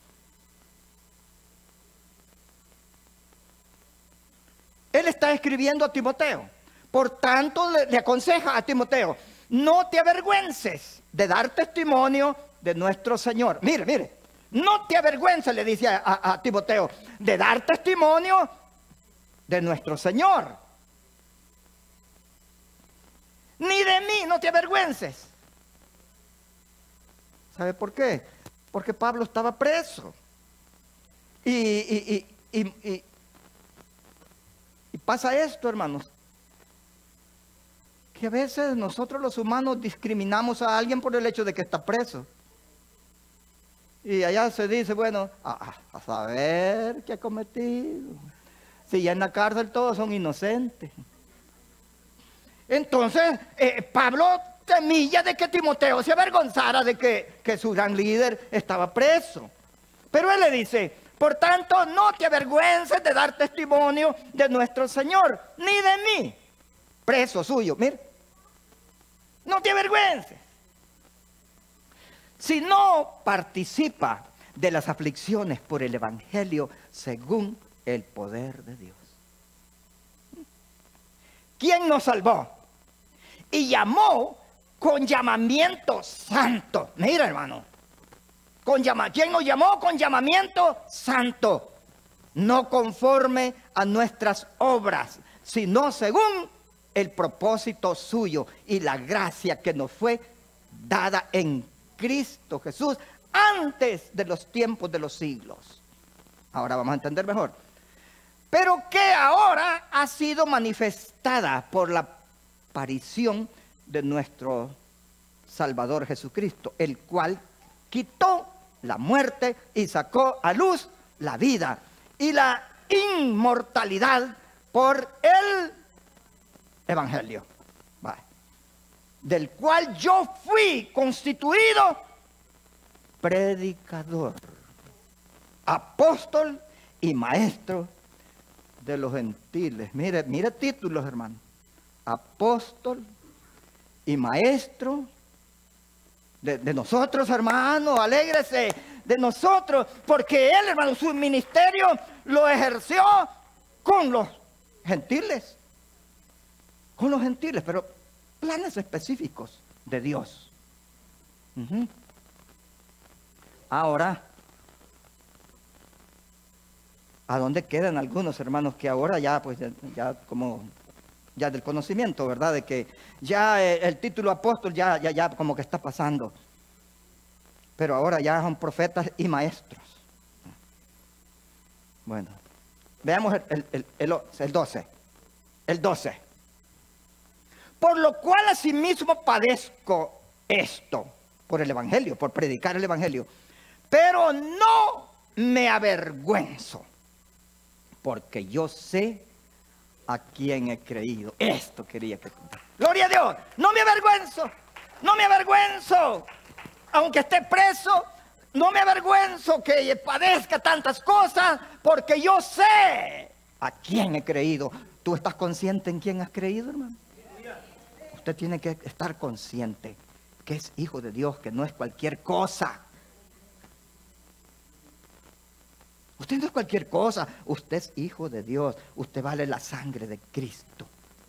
Él está escribiendo a Timoteo. Por tanto, le, le aconseja a Timoteo, no te avergüences de dar testimonio de nuestro Señor. Mire, mire, no te avergüences, le dice a, a, a Timoteo, de dar testimonio de nuestro Señor. Ni de mí no te avergüences. ¿Sabe por qué? Porque Pablo estaba preso. Y, y, y, y, y, y pasa esto, hermanos. Que a veces nosotros los humanos discriminamos a alguien por el hecho de que está preso. Y allá se dice, bueno, a, a saber qué ha cometido. Si ya en la cárcel todos son inocentes. Entonces, eh, Pablo temía de que Timoteo se avergonzara de que, que su gran líder estaba preso. Pero él le dice, por tanto, no te avergüences de dar testimonio de nuestro Señor, ni de mí, preso suyo. Mire, no te avergüences. Si no participa de las aflicciones por el evangelio según el poder de Dios. ¿Quién nos salvó? Y llamó con llamamiento santo. Mira, hermano. Con llama, ¿quién nos llamó? Con llamamiento santo. No conforme a nuestras obras, sino según el propósito suyo y la gracia que nos fue dada en Cristo Jesús antes de los tiempos de los siglos. Ahora vamos a entender mejor. Pero que ahora ha sido manifestada por la aparición de nuestro Salvador Jesucristo, el cual quitó la muerte y sacó a luz la vida y la inmortalidad por el evangelio, vale, del cual yo fui constituido predicador, apóstol y maestro de los gentiles. Mire, mire títulos, hermano. Apóstol y maestro de, de nosotros, hermano. Alégrese de nosotros, porque él, hermano, su ministerio lo ejerció con los gentiles. Con los gentiles, pero planes específicos de Dios. Uh-huh. Ahora, ¿a dónde quedan algunos hermanos que ahora ya, pues, ya, ya como, ya del conocimiento, ¿verdad? De que ya el, el título apóstol ya, ya, ya como que está pasando. Pero ahora ya son profetas y maestros. Bueno, veamos el, el, el, el, el doce. El doce. Por lo cual asimismo padezco esto, por el evangelio, por predicar el evangelio. Pero no me avergüenzo, porque yo sé a quién he creído. Esto quería que... Gloria a Dios, no me avergüenzo, no me avergüenzo. Aunque esté preso, no me avergüenzo que padezca tantas cosas, porque yo sé a quién he creído. ¿Tú estás consciente en quién has creído, hermano? Usted tiene que estar consciente que es hijo de Dios, que no es cualquier cosa. Usted no es cualquier cosa, usted es hijo de Dios, usted vale la sangre de Cristo.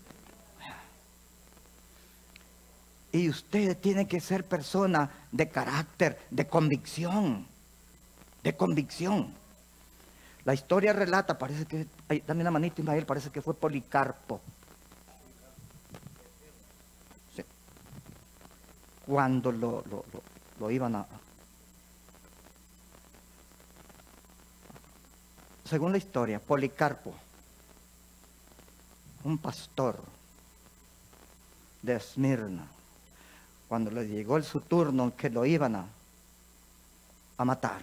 Y usted tiene que ser persona de carácter, de convicción, de convicción. La historia relata, parece que, ay, dame una manita, Ismael, parece que fue Policarpo. Sí. Cuando lo, lo, lo, lo iban a... Según la historia, Policarpo, un pastor de Esmirna, cuando le llegó el su turno que lo iban a, a matar,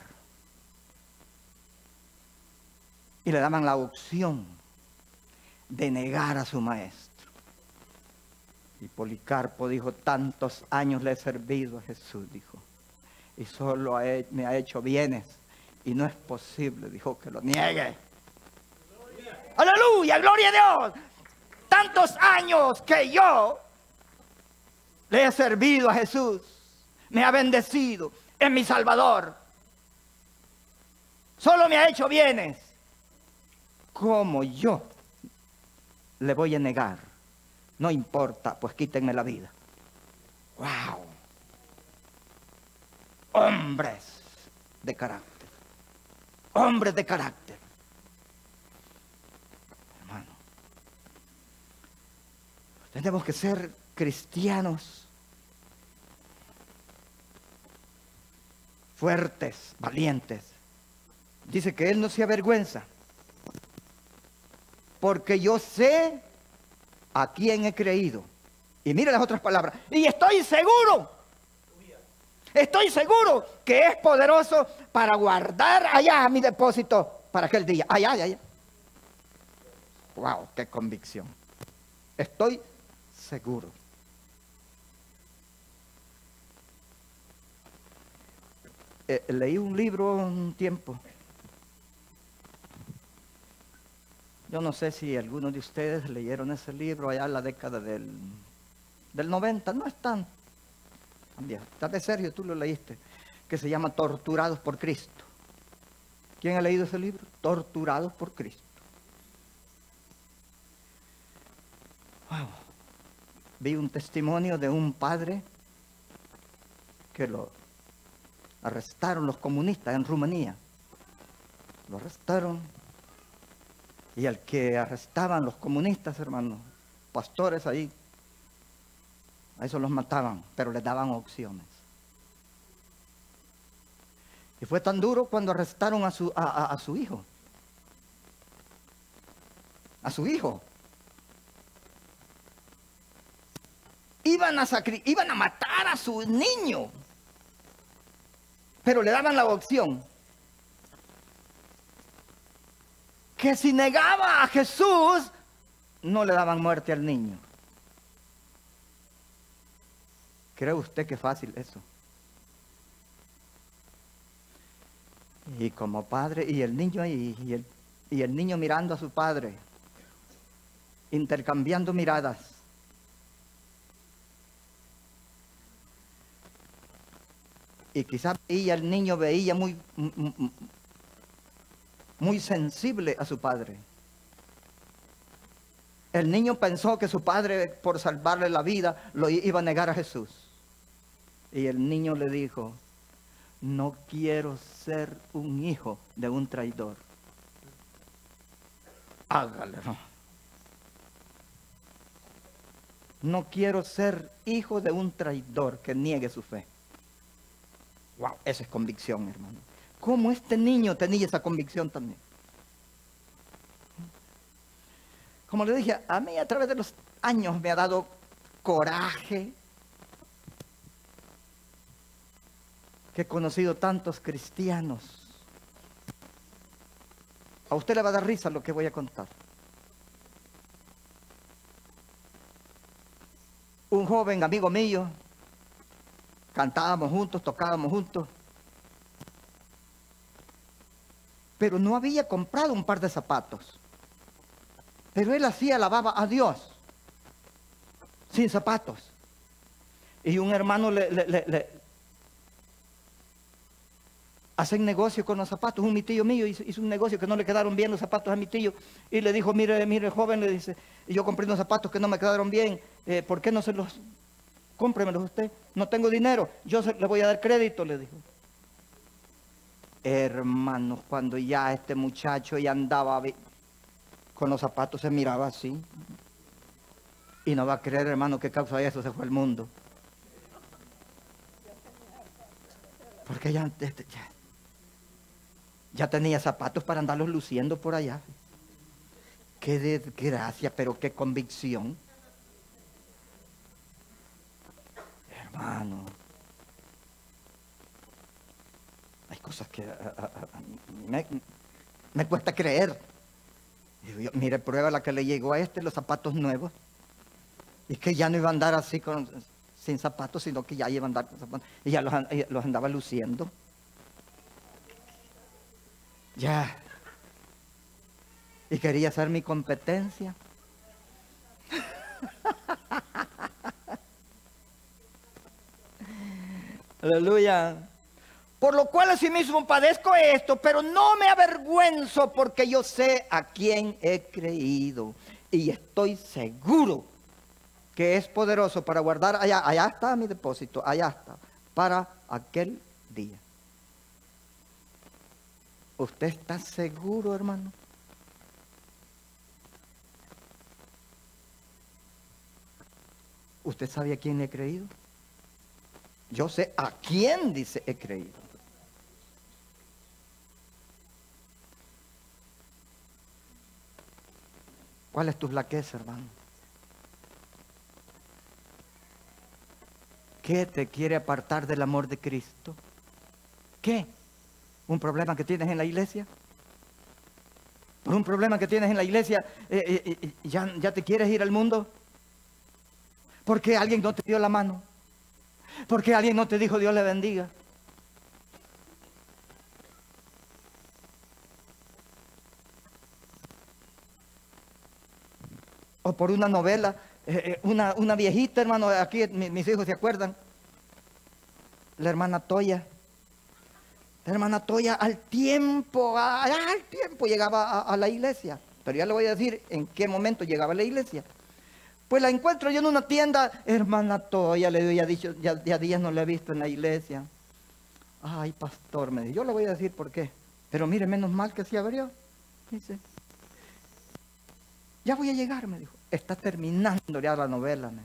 y le daban la opción de negar a su maestro. Y Policarpo dijo, tantos años le he servido a Jesús, dijo, y solo he, me ha hecho bienes. Y no es posible, dijo, que lo niegue. ¡Aleluya! ¡Aleluya! ¡Gloria a Dios! Tantos años que yo le he servido a Jesús. Me ha bendecido. Es mi Salvador. Solo me ha hecho bienes. ¿Cómo yo le voy a negar? No importa, pues quítenme la vida. ¡Wow! Hombres de carácter. Hombres de carácter. Hermano, tenemos que ser cristianos fuertes, valientes. Dice que él no se avergüenza, porque yo sé a quién he creído. Y mire las otras palabras. Y estoy seguro. Estoy seguro que es poderoso para guardar allá mi depósito para aquel día. Allá, allá, allá. Wow, qué convicción. Estoy seguro. Eh, leí un libro un tiempo. Yo no sé si algunos de ustedes leyeron ese libro allá en la década del, del noventa. No es tan... Tal vez Sergio tú lo leíste, que se llama Torturados por Cristo. ¿Quién ha leído ese libro? Torturados por Cristo. Wow. Vi un testimonio de un padre que lo arrestaron los comunistas en Rumanía. Lo arrestaron. Y al que arrestaban los comunistas, hermanos, pastores ahí, a eso los mataban, pero les daban opciones. Y fue tan duro cuando arrestaron a su, a, a, a su hijo. A su hijo. Iban a, sacri iban a matar a su niño. Pero le daban la opción. Que si negaba a Jesús, no le daban muerte al niño. ¿Cree usted que es fácil eso? Y como padre, y el niño ahí, y el, y el niño mirando a su padre, intercambiando miradas. Y quizás veía, el niño veía muy, muy sensible a su padre. El niño pensó que su padre, por salvarle la vida, lo iba a negar a Jesús. Y el niño le dijo: no quiero ser un hijo de un traidor. Hágale, no. No quiero ser hijo de un traidor que niegue su fe. Wow, esa es convicción, hermano. ¿Cómo este niño tenía esa convicción también? Como le dije, a mí a través de los años me ha dado coraje que he conocido tantos cristianos. A usted le va a dar risa lo que voy a contar. Un joven amigo mío, cantábamos juntos, tocábamos juntos, pero no había comprado un par de zapatos. Pero él así alababa a Dios, sin zapatos. Y un hermano le, le, le, le hacen negocio con los zapatos. Un mi tío mío hizo, hizo un negocio que no le quedaron bien los zapatos a mi tío. Y le dijo: mire, mire, joven, le dice, yo compré unos zapatos que no me quedaron bien. Eh, ¿Por qué no se los... cómpremelos usted? No tengo dinero, yo se, le voy a dar crédito, le dijo. Hermanos, cuando ya este muchacho ya andaba con los zapatos, se miraba así. Y no va a creer, hermano, qué causa eso, se fue el mundo. Porque ya, ya, ya tenía zapatos para andarlos luciendo por allá. Qué desgracia, pero qué convicción. Hermano, hay cosas que a, a, a, me, me cuesta creer. Digo yo, mire, prueba la que le llegó a este, los zapatos nuevos. Y que ya no iba a andar así con, sin zapatos, sino que ya iba a andar con zapatos. Y ya los, los andaba luciendo. Ya. Y quería ser mi competencia. Aleluya. Por lo cual asimismo padezco esto, pero no me avergüenzo, porque yo sé a quién he creído. Y estoy seguro que es poderoso para guardar, allá, allá está mi depósito, allá está, para aquel día. ¿Usted está seguro, hermano? ¿Usted sabe a quién he creído? Yo sé a quién dice he creído. ¿Cuál es tu flaqueza, hermano? ¿Qué te quiere apartar del amor de Cristo? ¿Qué? ¿Un problema que tienes en la iglesia? ¿Por un problema que tienes en la iglesia eh, eh, eh, ya, ya te quieres ir al mundo? ¿Por qué alguien no te dio la mano? ¿Por qué alguien no te dijo Dios le bendiga? O por una novela, eh, una, una viejita, hermano, aquí mis, mis hijos se acuerdan, la hermana Toya, Hermana Toya al tiempo, a- al tiempo llegaba a, a la iglesia. Pero ya le voy a decir en qué momento llegaba a la iglesia. Pues la encuentro yo en una tienda. Hermana Toya, le había dicho, ya, ya días no la he visto en la iglesia. Ay, pastor, me dijo, yo le voy a decir por qué. Pero mire, menos mal que se abrió. Dice, ya voy a llegar, me dijo. Está terminando ya la novela. Me.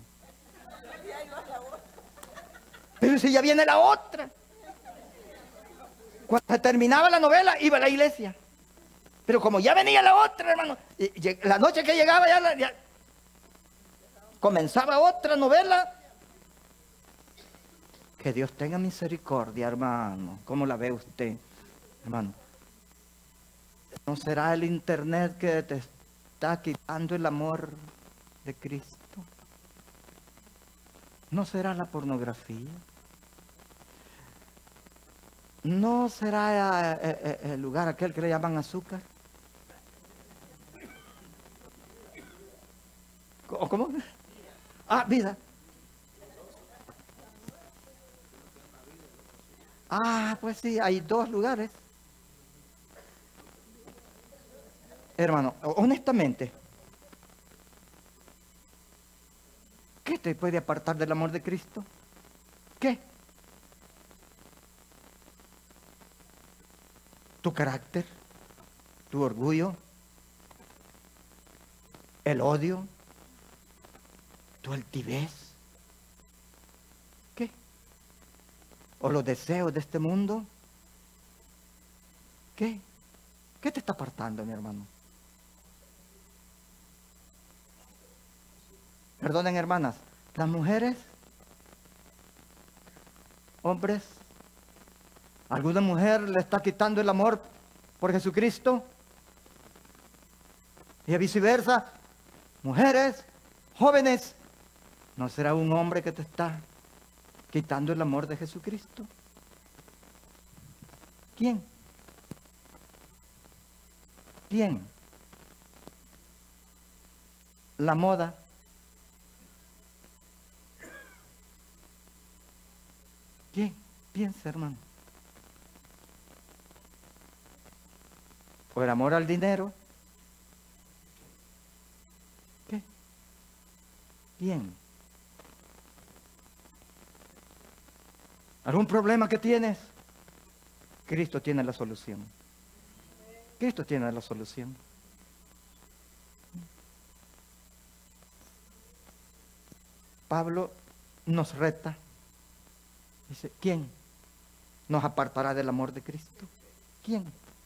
Pero si ya viene la otra. Cuando se terminaba la novela, iba a la iglesia. Pero como ya venía la otra, hermano, y, y, la noche que llegaba ya, ya comenzaba otra novela. Que Dios tenga misericordia, hermano. ¿Cómo la ve usted, hermano? ¿No será el internet que te está quitando el amor de Cristo? ¿No será la pornografía? ¿No será eh, eh, el lugar aquel que le llaman azúcar? ¿O cómo? Ah, vida. Ah, pues sí, hay dos lugares. Hermano, honestamente, ¿qué te puede apartar del amor de Cristo? ¿Qué? Tu carácter, tu orgullo, el odio, tu altivez. ¿Qué? ¿O los deseos de este mundo? ¿Qué? ¿Qué te está apartando, mi hermano? Perdonen, hermanas, las mujeres, hombres, ¿alguna mujer le está quitando el amor por Jesucristo? Y viceversa, mujeres, jóvenes, ¿no será un hombre que te está quitando el amor de Jesucristo? ¿Quién? ¿Quién? La moda. ¿Quién? Piensa, hermano. ¿O el amor al dinero? ¿Qué? ¿Quién? ¿Algún problema que tienes? Cristo tiene la solución. Cristo tiene la solución. Pablo nos reta. Dice, ¿quién nos apartará del amor de Cristo? ¿Quién?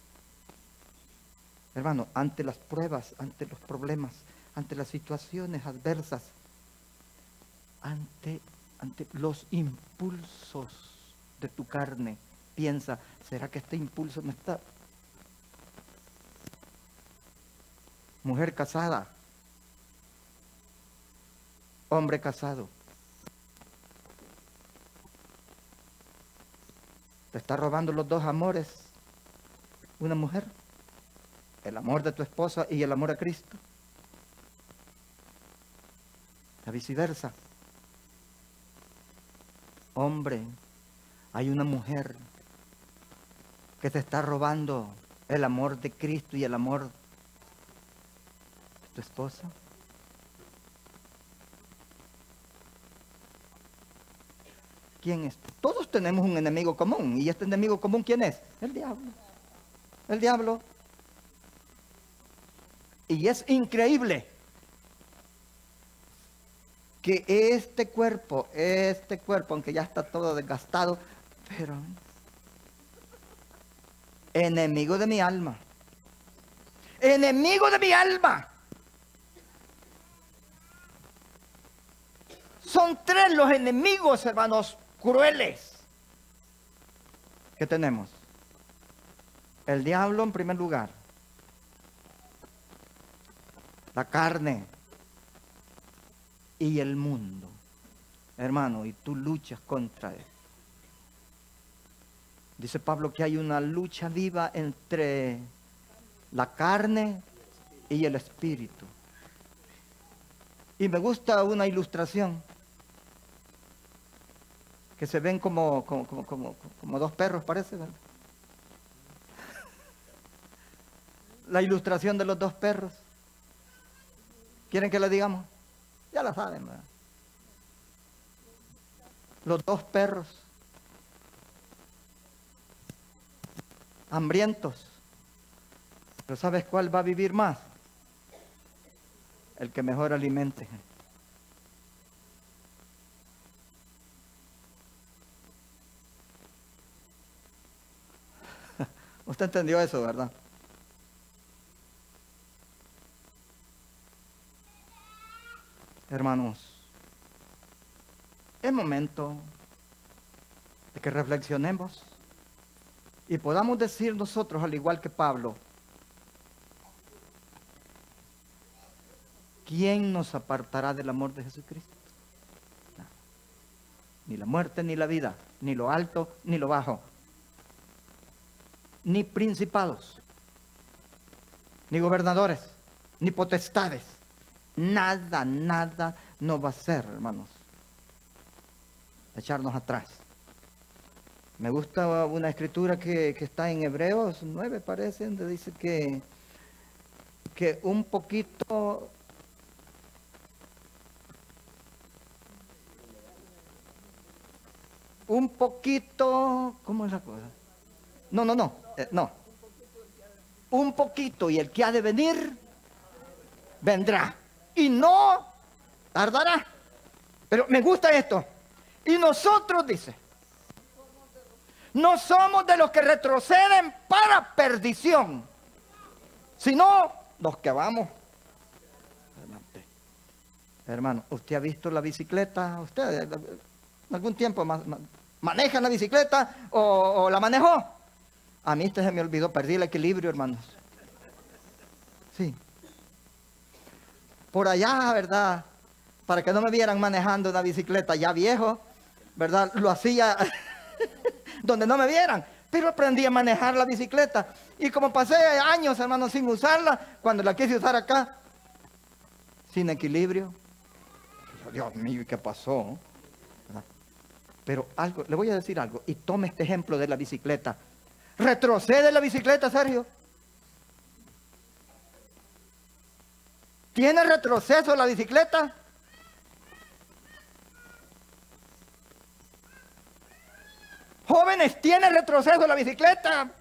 Hermano, ante las pruebas, ante los problemas, ante las situaciones adversas, ante, ante los impulsos de tu carne, piensa, ¿será que este impulso me está? Mujer casada, hombre casado, te está robando los dos amores una mujer, el amor de tu esposa y el amor a Cristo, la viceversa. Hombre, hay una mujer que te está robando el amor de Cristo y el amor de tu esposa. ¿Quién es? Todos tenemos un enemigo común. ¿Y este enemigo común quién es? El diablo. El diablo. Y es increíble que este cuerpo, este cuerpo, aunque ya está todo desgastado, pero enemigo de mi alma. Enemigo de mi alma. Son tres los enemigos, hermanos, crueles que tenemos. El diablo en primer lugar. La carne y el mundo. Hermano, y tú luchas contra él. Dice Pablo que hay una lucha viva entre la carne y el espíritu. Y me gusta una ilustración que se ven como, como, como, como, como dos perros, parece, ¿verdad? la ilustración de los dos perros? ¿Quieren que le digamos? Ya la saben, ¿verdad? Los dos perros hambrientos. Pero ¿sabes cuál va a vivir más? El que mejor alimente. Usted entendió eso, ¿verdad? Hermanos, es momento de que reflexionemos y podamos decir nosotros, al igual que Pablo, ¿quién nos apartará del amor de Jesucristo? No. Ni la muerte, ni la vida, ni lo alto, ni lo bajo, ni principados, ni gobernadores, ni potestades. Nada, nada nos va a hacer, hermanos, echarnos atrás. Me gusta una escritura que, que está en Hebreos nueve, parece, donde dice que, que un poquito... Un poquito... ¿Cómo es la cosa? No, no, no, eh, no. Un poquito y el que ha de venir, vendrá. Y no tardará. Pero me gusta esto. Y nosotros, dice, no somos de los que retroceden para perdición, sino los que vamos adelante. Hermano, ¿usted ha visto la bicicleta? ¿Usted en algún tiempo ma ma maneja la bicicleta o, o la manejó? A mí este se me olvidó, perdí el equilibrio, hermanos. Sí. Por allá, ¿verdad? Para que no me vieran manejando una bicicleta ya viejo, ¿verdad? Lo hacía donde no me vieran, pero aprendí a manejar la bicicleta. Y como pasé años, hermanos, sin usarla, cuando la quise usar acá, sin equilibrio, Dios mío, ¿qué pasó? ¿Verdad? Pero algo, le voy a decir algo, y tome este ejemplo de la bicicleta. Retrocede la bicicleta, Sergio. ¿Tiene retroceso la bicicleta? Jóvenes, ¿tiene retroceso la bicicleta?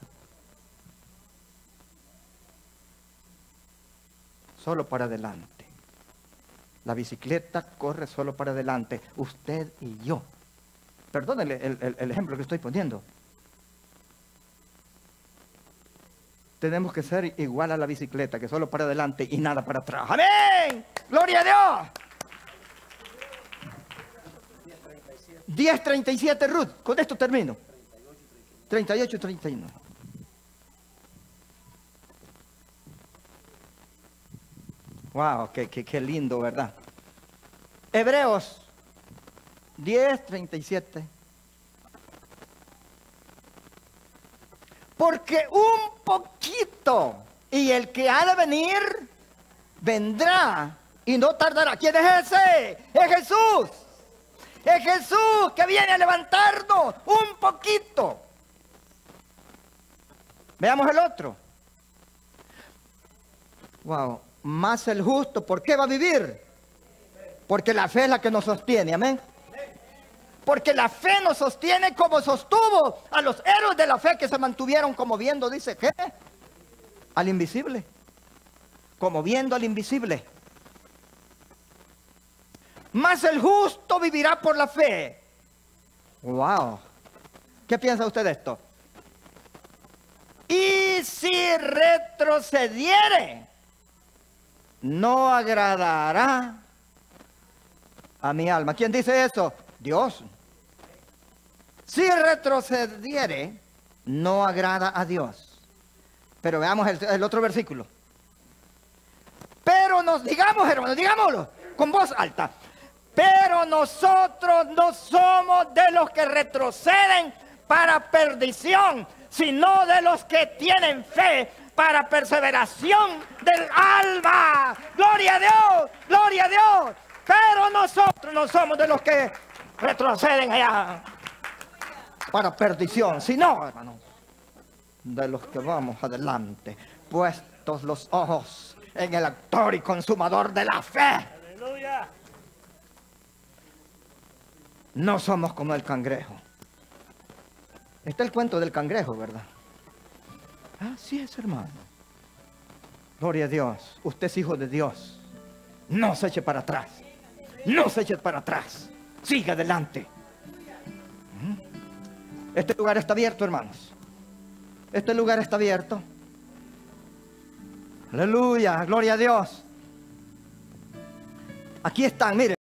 Solo para adelante. La bicicleta corre solo para adelante. Usted y yo. Perdónenle el, el, el ejemplo que estoy poniendo. Tenemos que ser igual a la bicicleta, que solo para adelante y nada para atrás. ¡Amén! ¡Gloria a Dios! diez treinta y siete, Ruth. Con esto termino. treinta y ocho, treinta y uno. Wow, qué, qué, qué lindo, ¿verdad? Hebreos diez, treinta y siete. Porque un poquito, y el que ha de venir, vendrá y no tardará. ¿Quién es ese? Es Jesús. Es Jesús que viene a levantarnos un poquito. Veamos el otro. Wow, más el justo, ¿por qué va a vivir? Porque la fe es la que nos sostiene, amén. Porque la fe nos sostiene como sostuvo a los héroes de la fe que se mantuvieron como viendo, dice, ¿qué? Al invisible. Como viendo al invisible. Mas el justo vivirá por la fe. Wow. ¿Qué piensa usted de esto? Y si retrocediere, no agradará a mi alma. ¿Quién dice eso? Dios. Si retrocediere, no agrada a Dios. Pero veamos el, el otro versículo. Pero nos, digamos, hermanos, digámoslo con voz alta. Pero nosotros no somos de los que retroceden para perdición, sino de los que tienen fe para perseveración del alma. ¡Gloria a Dios! ¡Gloria a Dios! Pero nosotros no somos de los que retroceden allá para perdición, sino, hermanos, de los que vamos adelante, puesto puestos los ojos en el autor y consumador de la fe. Aleluya. No somos como el cangrejo. Está el cuento del cangrejo, ¿verdad? Así es, hermano. Gloria a Dios. Usted es hijo de Dios. No se eche para atrás. No se eche para atrás. Siga adelante. Este lugar está abierto, hermanos. Este lugar está abierto. Aleluya. Gloria a Dios. Aquí están, miren.